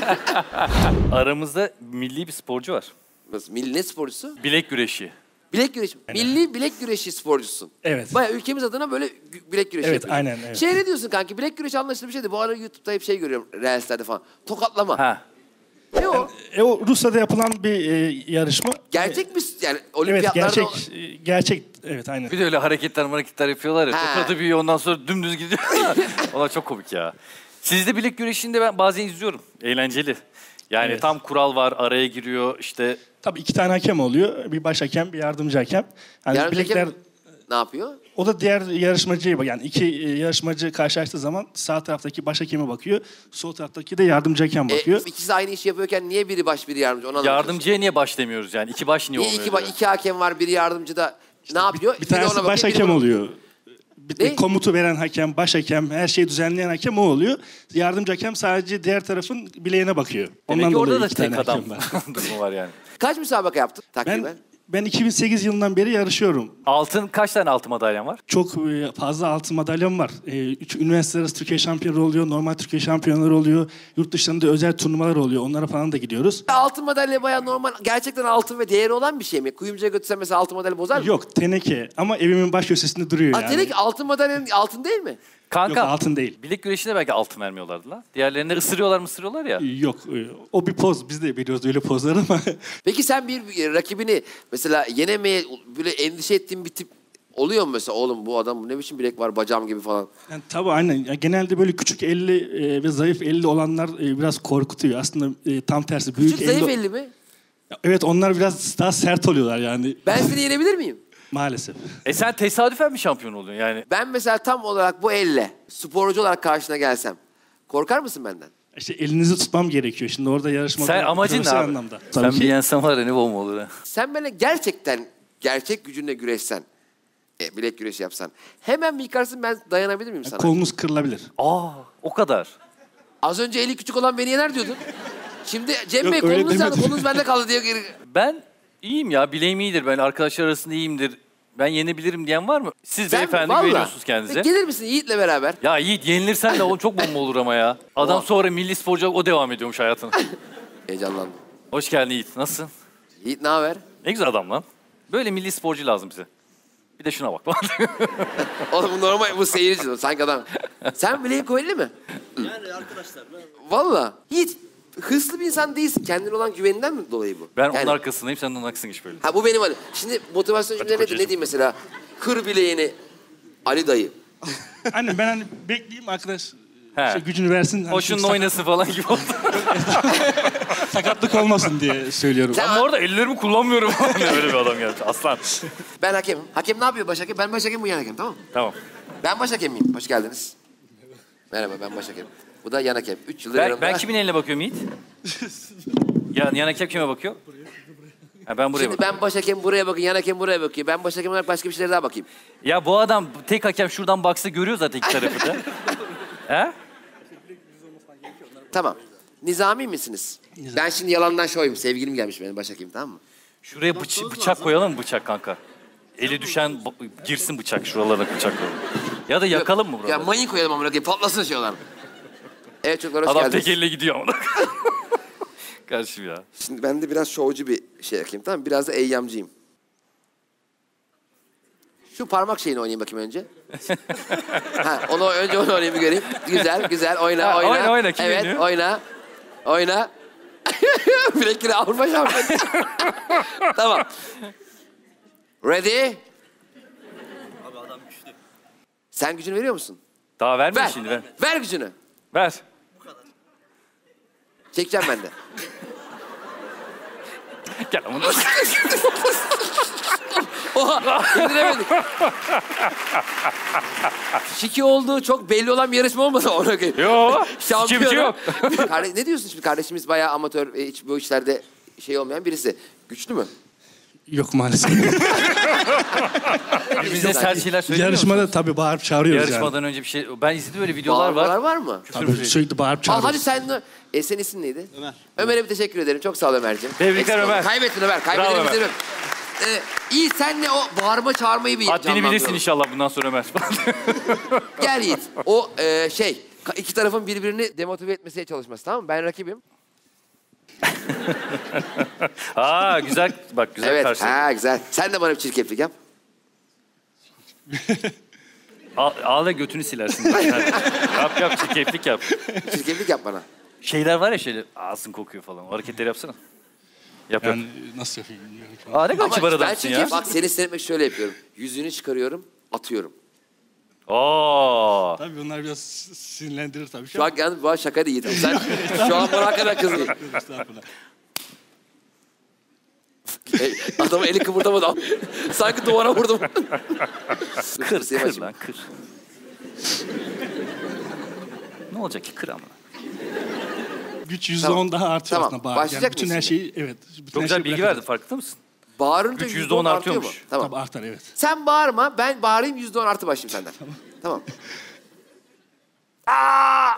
Aramızda milli bir sporcu var. Nasıl? Milli ne sporcusu? Bilek güreşi. Bilek güreşi. Milli bilek güreşi sporcusun. Evet. Bayağı ülkemiz adına böyle gü- bilek güreşi Evet, yapıyorsun. aynen, evet. Şey ne diyorsun kanki? Bilek güreşi anlaşılır bir şeydi. Bu ara YouTube'da hep şey görüyorum. Reels'lerde falan. Tokatlama. Ha. Ne o? E, o Rusya'da yapılan bir e, yarışma. Gerçek mi? Yani Evet olimpiyatlarda... gerçek e, gerçek evet aynen. Bir de öyle hareketler hareketler yapıyorlar ya. Ha. Tokadı büyüyor ondan sonra dümdüz gidiyor. Onlar çok komik ya. Sizde bilek güreşinde ben bazen izliyorum. Eğlenceli. Yani Evet. tam kural var, araya giriyor işte. Tabii iki tane hakem oluyor. Bir baş hakem, bir yardımcı hakem. Yani Yardımcı bilekler hakem ne yapıyor? o da diğer yarışmacıya bak. Yani iki e, yarışmacı karşılaştığı zaman sağ taraftaki baş hakeme bakıyor. Sol taraftaki de yardımcı hakem bakıyor. E, ikisi aynı işi yapıyorken niye biri baş biri yardımcı? Onu anlamıyorum. Yardımcıya niye baş demiyoruz yani? İki baş niye Niye olmuyor? iki, ba- iki hakem var, biri yardımcı da ne yapıyor? Bir Biri de tanesi ona baş bakıyor, biri hakem buna- oluyor. Bir Ne? komutu veren hakem, baş hakem, her şeyi düzenleyen hakem o oluyor. Yardımcı hakem sadece diğer tarafın bileğine bakıyor. Demek Ondan ki orada dolayı da iki tek tane adam hakem var. durumu var yani. Kaç müsabaka yaptın takriben? Ben ben iki bin sekiz yılından beri yarışıyorum. Altın kaç tane altın madalyan var? Çok e, fazla altın madalyam var. E, üç üniversite arası Türkiye şampiyonu oluyor, normal Türkiye şampiyonları oluyor. Yurt dışlarında özel turnuvalar oluyor. Onlara falan da gidiyoruz. Altın madalya bayağı normal, gerçekten altın ve değeri olan bir şey mi? Kuyumcuya götürsen mesela altın madalya bozar mı? Yok teneke ama evimin baş köşesinde duruyor Aa, yani. demek ki altın madalyanın altın değil mi? Kanka Yok altın değil. bilek güreşinde belki altın vermiyorlardı lan. Diğerlerinde ısırıyorlar mı ısırıyorlar ya. Yok e, o bir poz. Biz de biliyoruz öyle pozları ama Peki sen bir bir rakibini mesela yenemeye böyle endişe ettiğin bir tip oluyor mu mesela? Oğlum bu adam ne biçim bilek var bacağım gibi falan. yani, tabii aynen. Ya, genelde böyle küçük elli e, ve zayıf elli olanlar e, biraz korkutuyor. Aslında e, tam tersi büyük Küçük zayıf elli- elli mi? Evet onlar biraz daha sert oluyorlar yani Ben seni yenebilir miyim? maalesef. E sen tesadüfen mi şampiyon oluyorsun yani? Ben mesela tam olarak bu elle sporcu olarak karşına gelsem korkar mısın benden? İşte elinizi tutmam gerekiyor. Şimdi orada yarışmada Sen amacın ne profesyonel abi? anlamda. Sen Tabii bir ki yensen var ya ne bomba olur ha. Sen benimle gerçekten gerçek gücünle güreşsen, e, bilek güreşi yapsan hemen mi yıkarsın ben dayanabilir miyim sana? kolunuz kırılabilir. Aa o kadar. Az önce eli küçük olan beni yener diyordun. Şimdi Cem Yok, Bey öyle kolunuz yandı, demedim. kolunuz bende kaldı diye geri... Ben iyiyim ya bileğim iyidir. Ben arkadaşlar arasında iyiyimdir. Ben yenebilirim diyen var mı? Siz Sen beyefendi vallahi. güveniyorsunuz kendinize. Gelir misin Yiğit'le beraber? Ya Yiğit yenilirsen de o çok bomba olur ama ya. Adam Ulan. sonra milli sporcu o devam ediyormuş hayatına. Heyecanlandım. Hoş geldin Yiğit. Nasılsın? Yiğit ne haber? Ne güzel adam lan. Böyle milli sporcu lazım bize. Bir de şuna bak. Oğlum bu normal, bu seyirci. Sanki adam. Sen bileğin kuvvetli mi? Yani arkadaşlar. Valla. Yiğit hırslı bir insan değilsin. Kendine olan güveninden mi dolayı bu? Ben yani... onun arkasındayım, sen onun arkasındayım iş böyle. Ha bu benim Ali. Şimdi motivasyon cümleleri nedir? Ne diyeyim mesela? Kır bileğini Ali dayı. Anne ben hani bekleyeyim arkadaş He. şey, gücünü versin. Hani O şununla oynasın falan gibi oldu. Sakatlık olmasın diye söylüyorum. Sen... Ama orada ellerimi kullanmıyorum. Öyle bir adam geldi. Aslan. Ben hakemim. Hakem ne yapıyor baş hakem? Ben baş hakem, bu yan hakem, tamam mı? Tamam. Ben baş hakem miyim? Hoş geldiniz. Merhaba, ben baş hakem. Bu da yan hakem. Üç yıldır Ben, yanımda. ben kimin eline bakıyorum Yiğit? yan, yan hakem kime bakıyor? Ha, ben buraya Şimdi bakıyorum. ben baş hakem buraya bakayım, yan hakem buraya bakıyor. Ben baş hakem olarak başka bir şeylere daha bakayım. Ya bu adam tek hakem şuradan baksa görüyor zaten iki tarafı da. He? Tamam. Nizami misiniz? Nizami. Ben şimdi yalandan şoyum. Sevgilim gelmiş benim baş hakem, tamam mı? Şuraya bıç- bıçak koyalım mı bıçak kanka? Eli düşen b- girsin bıçak şuralarına bıçak koyalım. Ya da yakalım mı buraları? Ya mayın koyalım amına koyayım, patlasın şeyler. Evet çocuklar, hoş Adam geldiniz. tek elle gidiyor ama. Karşım ya. Şimdi ben de biraz şovcu bir şey yapayım, tamam mı? Biraz da eyyamcıyım. Şu parmak şeyini oynayayım bakayım önce. ha, onu önce onu oynayayım bir göreyim. Güzel, güzel. Oyna, Ha, oyna. oyna, oyna. Kim evet, yeniyor? oyna. Oyna. Bilekleri Avrupa şampiyonu. Tamam. Ready? Abi adam güçlü. Sen gücünü veriyor musun? Daha verme Ver. şimdi ver. Ver gücünü. Ver. Çekeceğim ben de. Gel ama. Oha, indiremedik. Şiki olduğu çok belli olan bir yarışma olmasa ona göre. Yok. Şampiyon. Şiki yok. Kardeş, ne diyorsun şimdi? Kardeşimiz bayağı amatör, e, hiç bu işlerde şey olmayan birisi. Güçlü mü? Yok maalesef. Bize sert şeyler söylüyor Yarışmada musunuz? tabii bağırıp çağırıyoruz Yarışmadan yani. önce bir şey... Ben izledim öyle videolar Bağırmalar var. var mı? Tabii sürekli bağırıp Aa, çağırıyoruz. hadi sen, e, senin isim neydi? Ömer. Ömer'e bir teşekkür ederim. Çok sağ ol Ömerciğim. Tebrikler Eksik Ömer. olma. Kaybettin Ömer. Bravo Kaybedeni Ömer. bitirin. Ee, iyi, senle o bağırma çağırmayı bir Haddini canlandıralım. bilirsin inşallah bundan sonra Ömer. Gel Yiğit. O e, şey, iki tarafın birbirini demotive etmesine çalışması, tamam mı? Ben rakibim. Aa güzel, bak güzel Evet, karşıladı. ha güzel. Sen de bana bir çirkeflik yap. Ağ, ağla götünü silersin. Hadi. yap yap, çirkeflik yap. Çirkeflik yap bana. Şeyler var ya şöyle ağzın kokuyor falan. O hareketleri yapsana. Yap Yani yap. nasıl yapayım bilmiyorum. Aa ne kadar Ama kibar ben adamsın çirkef, ya. bak seni seyretmek şöyle yapıyorum. Yüzünü çıkarıyorum, atıyorum. Oo. Tabii onlar biraz sinirlendirir tabii. Şu an yalnız bu şaka değil. Sen şu an bana hakikaten kızıyorsun. Estağfurullah. Hey, adamın eli kıpırdamadı. Sanki duvara vurdum. Kır, kır lan kır. ne olacak ki kır ama. Güç yüzde Tamam. on daha artıyor Tamam. aslında bağır. Başlayacak Yani bütün mıyız her şimdi? şeyi evet. Bütün Çok her güzel şeyi bilgi bırakacağız. verdin, farkında mısın? Bağırınca Güç yüzde yüzde on on artıyor mu? artıyormuş. Tamam. Tabii artar evet. Sen bağırma, ben bağırayım, yüzde on artı başlayayım senden. Tamam. Aa!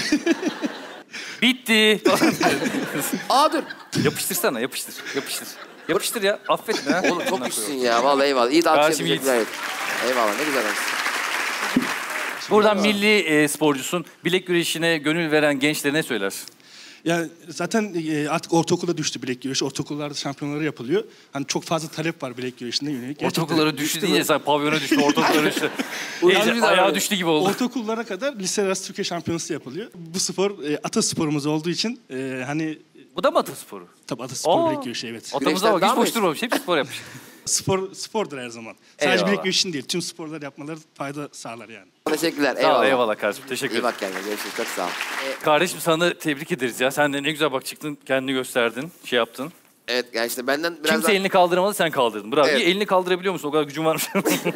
Bitti. Aa dur. yapıştırsana, yapıştır. Yapıştır. Yapıştır ya. Affetme ha. Oğlum çok güçsün ya. Vallahi eyvallah. İyi de alkış Karşım yapacaklar. Evet. Eyvallah. Ne güzel adamsın. Buradan milli e, sporcusun. Bilek güreşine gönül veren gençlere ne söylersin? Yani zaten e, artık ortaokula düştü bilek güreşi. Ortaokullarda şampiyonları yapılıyor. Hani çok fazla talep var bilek güreşine yönelik. Gerçekten Ortaokullara düştü mi? deyince sen pavyona düştü, ortaokullara düştü. Uyucu İyice bir ayağa davranış. düştü gibi oldu. Ortaokullara kadar lise arası Türkiye şampiyonası yapılıyor. Bu spor e, ata sporumuz olduğu için e, hani Bu da mı atasporu? tabii ata spor Aa. bilek güreşi evet. Atamıza Güreşten bak, daha hiç mı boş iyi? durmamış. Hep spor yapmış. Spor spordur her zaman. Sadece Eyvallah. bilek güreşi değil, tüm sporlar yapmaları fayda sağlar yani. Teşekkürler. Sağ ol, Eyvallah. eyvallah kardeşim. Teşekkür İyi ederim. bak kendine. Görüşürüz. Çok sağ ol. Ee, Kardeşim sana da tebrik ederiz ya. Sen de ne güzel bak çıktın, kendini gösterdin, şey yaptın. evet yani işte benden biraz Kimse daha... elini kaldıramadı, sen kaldırdın. Bravo. Evet. İyi, elini kaldırabiliyor musun? O kadar gücün varmış.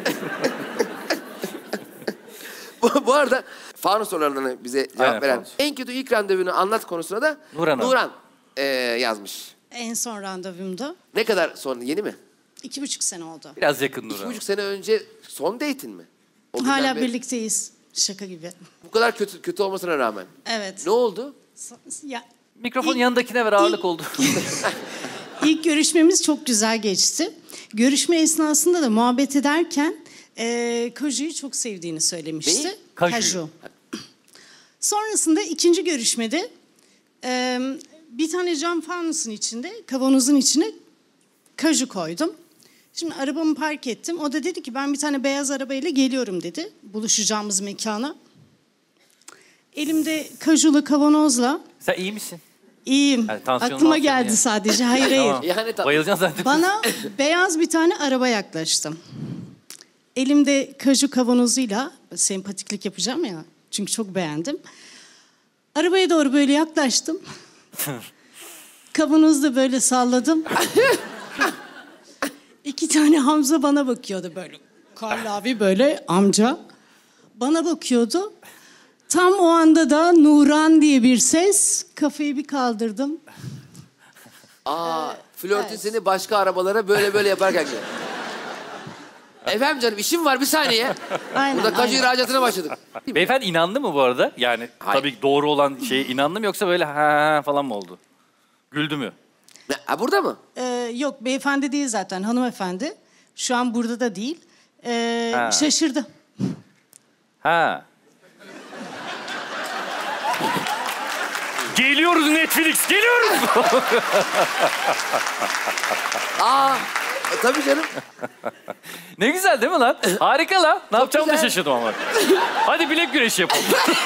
bu, bu arada fanus sorularından bize cevap Aynen, veren fanus. en kötü ilk randevunu anlat konusuna da Nurhan Hanım. Nurhan e, yazmış. En son randevumda Ne kadar sonra, yeni mi? iki buçuk sene oldu. Biraz yakın İki Nurhan. buçuk sene önce son date'in mi? O günden Hala beri- birlikteyiz. Şaka gibi. Bu kadar kötü kötü olmasına rağmen. Evet. Ne oldu? Ya, Mikrofonun İlk- yanındakine ver, ağırlık oldu. ilk görüşmemiz çok güzel geçti. Görüşme esnasında da muhabbet ederken e, Kaju'yu çok sevdiğini söylemişti. Neyi? Kaju. Kaju. Sonrasında ikinci görüşmede e, bir tane cam fanusun içinde, kavanozun içine kaju koydum. Şimdi arabamı park ettim. O da dedi ki ben bir tane beyaz arabayla geliyorum dedi. Buluşacağımız mekana. Elimde kajulu kavanozla. Sen iyi misin? İyiyim. Yani tansiyonun Aklıma altı geldi yani. sadece. Hayır hayır. Tamam. Yani tam- Bayılacaksın zaten. Bana beyaz bir tane araba yaklaştım. Elimde kaju kavanozuyla sempatiklik yapacağım ya. Çünkü çok beğendim. Arabaya doğru böyle yaklaştım. Kavanozu da böyle salladım. İki tane Hamza bana bakıyordu böyle. Karl abi böyle amca. Bana bakıyordu. Tam o anda da Nuran diye bir ses. Kafayı bir kaldırdım. Aa, flörtün seni başka arabalara böyle böyle yaparken gör. Efendim canım işim var bir saniye. Aynen, Burada kaju aynen. ihracatına başladık. Beyefendi inandı mı bu arada? Yani Hayır. tabii doğru olan şeye inandı mı yoksa böyle ha falan mı oldu? Güldü mü? Ha, burada mı? Ee, yok beyefendi değil zaten hanımefendi. Şu an burada da değil. Ee, Ha. şaşırdı. Ha. Geliyoruz Netflix, geliyoruz. Aa, tabii canım. Ne güzel değil mi lan? Harika lan. Ne yapacağımı da güzel. şaşırdım ama. Hadi bilek güreşi yapalım.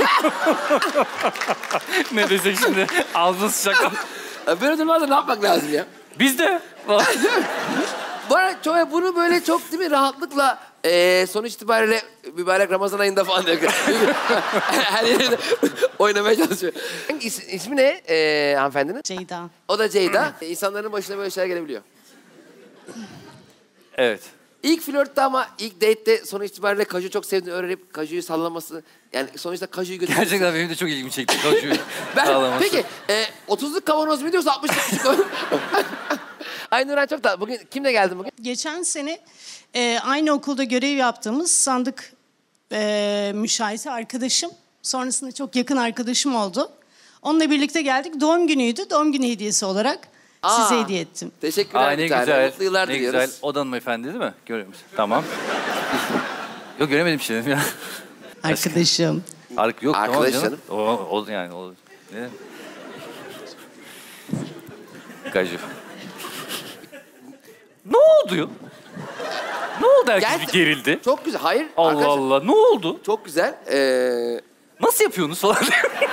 Ne desek şimdi? Ağzına sıcak. Ya böyle durumlarda ne yapmak lazım ya? Biz de. Bu arada çok, bunu böyle çok değil mi rahatlıkla e, sonuç itibariyle mübarek Ramazan ayında falan diyor. Her yerde oynamaya çalışıyor. İs, ismi ne e, hanımefendinin? Ceyda. O da Ceyda. E, İnsanların başına böyle şeyler gelebiliyor. Evet. İlk flörtte ama ilk date'te sonuç itibariyle kaju çok sevdiğini öğrenip kajuyu sallaması... Yani sonuçta kajuyu götürmesi... Gerçekten benim de çok ilgimi çekti. Kajuyu Ben, sağlaması. peki e, otuzluk kavanoz mu diyorsa altmışlık küçük kavanoz. Ay Nurhan çok da bugün kimle geldin bugün? Geçen sene e, aynı okulda görev yaptığımız sandık e, müşahisi arkadaşım. Sonrasında çok yakın arkadaşım oldu. Onunla birlikte geldik. Doğum günüydü. Doğum günü hediyesi olarak Aa, size hediye ettim. Teşekkürler Aa, ne bir tane. güzel. Mutlu yıllar ne diliyoruz. güzel. O da hanımefendi değil mi? Görüyor musun? Tamam. Yok göremedim şimdi ya. Arkadaşım. Ark yok Arkadaş tamam canım. O, o yani o. Ne? Kaju. Ne oldu ya? Ne oldu herkes Gerçi- bir gerildi? Çok güzel. Hayır. Allah arkadaşlar, Allah ne oldu? Çok güzel. Ee, Nasıl yapıyorsunuz falan?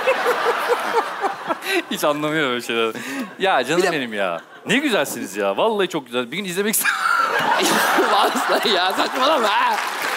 Hiç anlamıyorum öyle şeyler. Ya canım Bir de- benim ya. Ne güzelsiniz ya. Vallahi çok güzel. Bir gün izlemek istedim. Vallahi ya saçmalama. ha.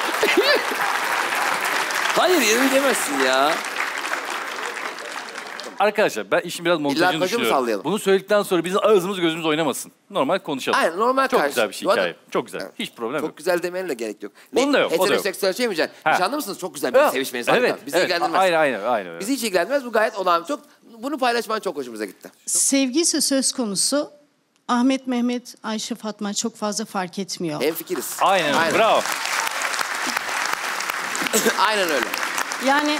Hayır yemin demezsin ya. Arkadaşlar ben işin biraz montajını kaju mu düşünüyorum. sallayalım? Bunu söyledikten sonra bizim ağzımız gözümüz oynamasın. Normal konuşalım. Aynen normal Çok karşı. güzel bir şey Bu arada- hikaye. Çok güzel. Hiç problem Çok yok. güzel demene de gerek yok. Onun da yok, o da yok. Heteroseksüel şey mi diyeceksin? Ha. Nişanlı mısınız? Çok güzel bir Evet, sevişmeniz. evet, Bizi evet. ilgilendirmez. Aynen, aynen, aynen. Bizi hiç ilgilendirmez. Bu gayet olağan. Çok, bunu paylaşman çok hoşumuza gitti. Sevgi ise söz konusu. Ahmet, Mehmet, Ayşe, Fatma çok fazla fark etmiyor. Hemfikiriz. Aynen, Aynen. bravo. Aynen öyle. Yani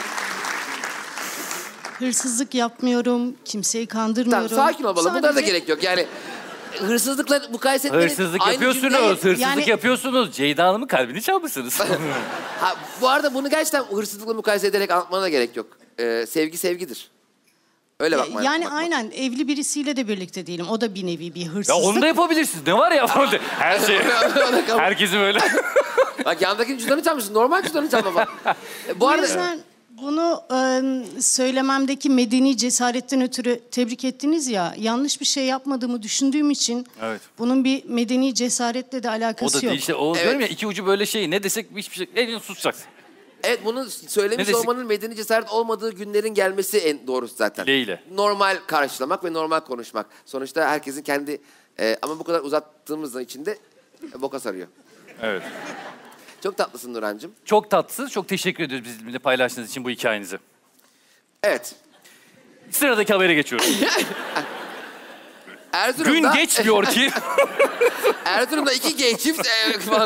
hırsızlık yapmıyorum, kimseyi kandırmıyorum. Tamam sakin ol bakalım. Buna da Sadece- gerek yok. Yani hırsızlıkla mukayese etmenin Hırsızlık aynı yapıyorsunuz, cümleye- hırsızlık Yani- yapıyorsunuz. Ceyda Hanım'ın kalbini çalmışsınız. Ha, bu arada bunu gerçekten hırsızlıkla mukayese ederek anlatmana da gerek yok. Ee, sevgi sevgidir. Öyle Ya- bakma. yani bakma. aynen evli birisiyle de birlikte değilim. O da bir nevi bir ya hırsızlık. onu da yapabilirsiniz. Ne var ya? Her şey. Herkesi böyle. Bak yandaki cüzdanı çalmışsın. Normal cüzdanı çalma bak. E, Bu O arada... yüzden bunu e, söylememdeki medeni cesaretten ötürü tebrik ettiniz ya. Yanlış bir şey yapmadığımı düşündüğüm için Evet. bunun bir medeni cesaretle de O alakası da yok. değil işte. O Evet. diyorum ya iki ucu böyle şey. Ne desek hiçbir şey. Elini susacaksın. Evet bunu söylemiş Ne desek- olmanın medeni cesaret olmadığı günlerin gelmesi en doğrusu zaten. Leyle. Normal karşılamak ve normal konuşmak. Sonuçta herkesin kendi... e, ama bu kadar uzattığımızda içinde e, boka sarıyor. Evet. Çok tatlısın Nurhan'cığım. Çok tatsız. Çok teşekkür ediyoruz bizimle paylaştığınız için bu hikayenizi. Evet. Sıradaki habere geçiyoruz. Erzurum'da... Gün geçmiyor ki. Erzurum'da iki gay çift... e, falan.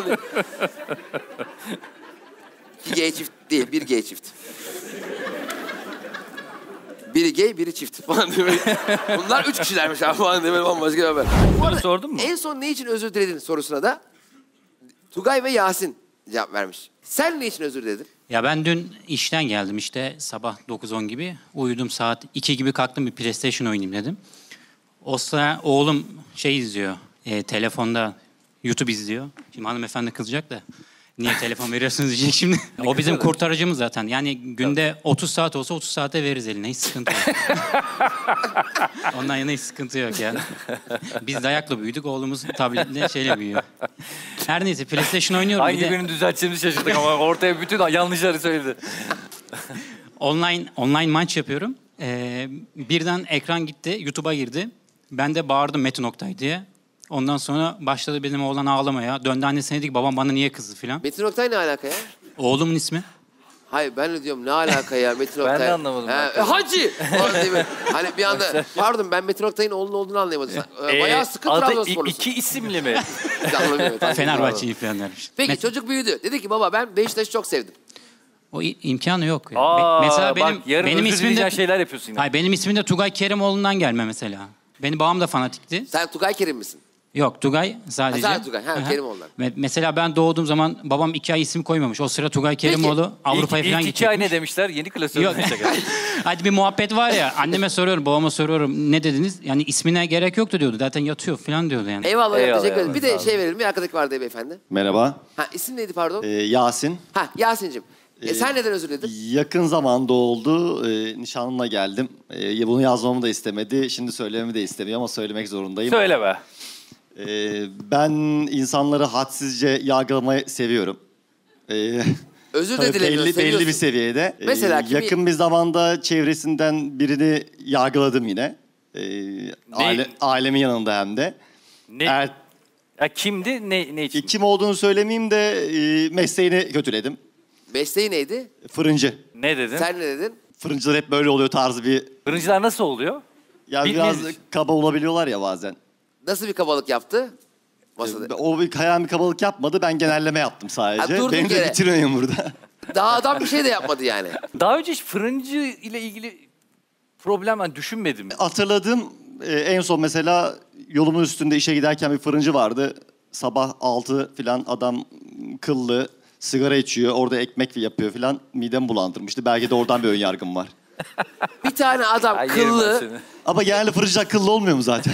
İki gay çift değil, bir gay çift. Biri gay, biri çift falan diye böyle. Bunlar üç kişilermiş abi falan diye böyle bambaşka bir haber. Bu arada sordun mu? En son ne için özür diledin sorusuna da Tugay ve Yasin cevap vermiş. Sen ne için özür diledin? Ya ben dün işten geldim işte sabah dokuz on gibi. Uyudum saat iki gibi kalktım bir PlayStation oynayayım dedim. O sıra oğlum şey izliyor, e, telefonda YouTube izliyor. Şimdi hanımefendi kızacak da. Niye telefon veriyorsunuz diyecek şimdi. O bizim kurtarıcımız zaten. Yani günde otuz saat olsa otuz saate veririz eline. Hiç sıkıntı yok. Ondan yana hiç sıkıntı yok yani. Biz dayakla büyüdük. Oğlumuz tabletle şeyle büyüyor. Her neyse PlayStation oynuyorum. Hangi bir de... birini düzelteceğimizi şaşırdık ama ortaya bütün yanlışları söyledi. online online maç yapıyorum. Ee, birden ekran gitti. YouTube'a girdi. Ben de bağırdım Metin Oktay diye. Ondan sonra başladı benim oğlan ağlamaya. Döndü annesine dedi ki babam bana niye kızdı filan. Metin Oktay ne alaka ya? Oğlumun ismi. Hayır ben de diyorum ne alaka ya Metin Oktay. Ben de anlamadım. Ha, e, Hacı! Hani bir anda pardon ben Metin Oktay'ın oğlunun olduğunu anlayamadım. Ee, Bayağı sıkı Trabzonsporlusun. İki isimli mi? Fenerbahçe'yi falan dermiş. Peki Met- çocuk büyüdü. Dedi ki baba ben Beşiktaş'ı çok sevdim. O i- imkanı yok. Ya. Aa, Be- mesela bak, benim yarın benim özür ismim dileyeceğin de şeyler yapıyorsun yine. Hayır benim ismim de Tugay Kerimoğlu'ndan gelme mesela. Benim babam da fanatikti. Sen Tugay Kerim misin? Yok Tugay sadece. Ha, sadece Tugay. Ha, Aha. Kerimoğlu'ndan. Me- Mesela ben doğduğum zaman babam iki ay isim koymamış. O sıra Tugay Kerimoğlu Avrupa'ya İlk, falan ilk gidecekmiş. iki ay ne demişler? Yeni klasör Yok. Hadi bir muhabbet var ya. Anneme soruyorum, babama soruyorum. Ne dediniz? Yani ismine gerek yoktu diyordu. Zaten yatıyor falan diyordu yani. Eyvallah, Eyvallah, teşekkür ederim. eyvallah. Bir de şey verelim. Bir arkadaki vardı beyefendi. Merhaba. Ha isim neydi pardon? Ee, Yasin. Ha Yasin'cim. E, sen neden özür diledin? Yakın zamanda oldu. Ee, nişanlımla geldim. Ee, bunu yazmamı da istemedi. Şimdi söylememi de istemiyor ama söylemek zorundayım. Söyle be. Ee, ben insanları hadsizce yargılamayı seviyorum. Ee, Özür tabii de dilemiyorsun, belli, belli seviyorsun. bir seviyede. Ee, Mesela kimi- yakın bir zamanda çevresinden birini yargıladım yine. Ee, aile, ailemin yanında hem de. Ne? Er- Ya kimdi? Ne, ne için? Kim olduğunu söylemeyeyim de e, mesleğini kötüledim. Mesleği neydi? Fırıncı. Ne dedin? Sen ne dedin? Fırıncılar hep böyle oluyor tarzı bir... Fırıncılar nasıl oluyor? Ya Bil- biraz nedir? kaba olabiliyorlar ya bazen. Nasıl bir kabalık yaptı? Masada. O bir kayan bir kabalık yapmadı. Ben genelleme yaptım sadece. Ha, durduk Beni de yere. bitiriyorsun burada. Daha adam bir şey de yapmadı yani. Daha önce hiç fırıncı ile ilgili problem ben düşünmedim. Hatırladım. e, en son mesela yolumun üstünde işe giderken bir fırıncı vardı. Sabah altı falan adam kıllı, sigara içiyor. Orada ekmek yapıyor falan. Midemi bulandırmıştı. Belki de oradan bir ön yargım var. Bir tane adam Ay, yerim ben kıllı. seni. Ama genelde fırıncılar kıllı olmuyor mu zaten?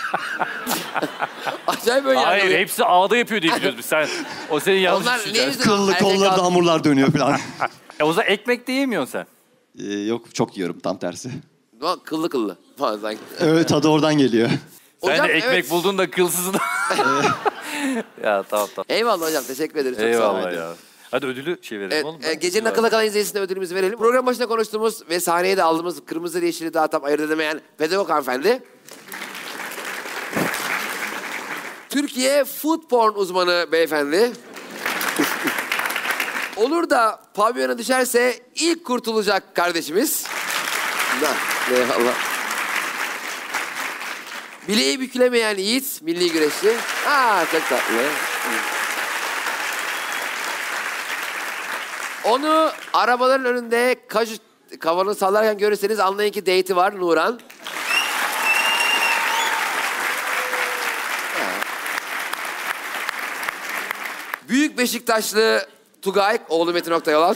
Acayip ön Hayır yargılı. hepsi ağda yapıyor diye biliyoruz biz. Sen, o senin yanlış Onlar düşüncen. ne yüzden- Kıllı, Erkek kollarında adam- hamurlar dönüyor falan. E o zaman ekmek de yemiyorsun sen. Ee, yok çok yiyorum tam tersi. Ulan kıllı kıllı. Falan sanki. Evet tadı oradan geliyor. Sen Hocam, de ekmek evet. buldun da kılsızını. Ya tamam tamam. Eyvallah hocam teşekkür ederiz. Çok sağ olun. Eyvallah ya. Hadi ödülü şey verelim Evet, oğlum. e, gecenin akılda kalan izleyicisine ödülümüzü verelim. Program başında konuştuğumuz ve sahneye de aldığımız kırmızı ile yeşili daha tam ayırt edemeyen pedagog hanımefendi. Türkiye food porn uzmanı beyefendi. Olur da pavyona düşerse ilk kurtulacak kardeşimiz. Da, eyvallah. Bileği bükülemeyen Yiğit, milli güreşçi. Aa çok tatlı. Onu arabaların önünde kaju kavanoz sallarken görürseniz anlayın ki date'i var Nuran. Büyük Beşiktaşlı Tugay, oğlu Metin Oktay olan.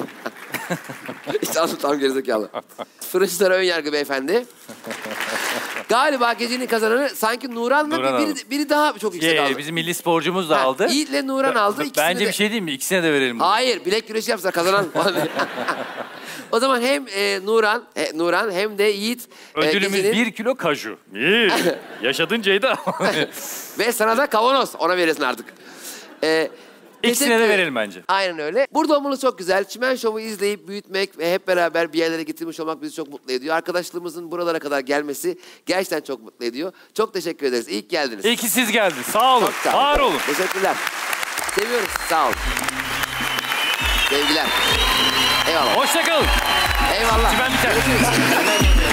İşte aslında tam gerizekalı. Fırıncılara ön yargı beyefendi. Galiba gecenin kazananı sanki Nuran'la Nuran biri, aldı. biri daha çok yüksek Ye, aldı. bizim milli sporcumuz da Ha, aldı. Yiğit'le Nuran aldı. B- ikisini Bence de- bir şey değil mi? İkisine de verelim. bunu. Hayır, bilek güreşi yapsa kazanan. O zaman hem e, Nuran, e, Nuran hem de Yiğit e, Ödülümüz gecenin- bir kilo kaju. İyi. Yaşadın Ceyda. ve sana da kavanoz. Ona verirsin artık. E, İkisine teşekkür- de verelim bence. Aynen öyle. Burada olmanız çok güzel. Çimen Show'u izleyip büyütmek ve hep beraber bir yerlere getirmiş olmak bizi çok mutlu ediyor. Arkadaşlığımızın buralara kadar gelmesi gerçekten çok mutlu ediyor. Çok teşekkür ederiz. İyi ki geldiniz. İyi ki siz geldiniz. Sağ olun. Çok sağ olun. Var olun. Teşekkürler. Seviyoruz. Sağ olun. Sevgiler. Eyvallah. Hoşça kalın. Eyvallah. Çimen biter. Görüşürüz.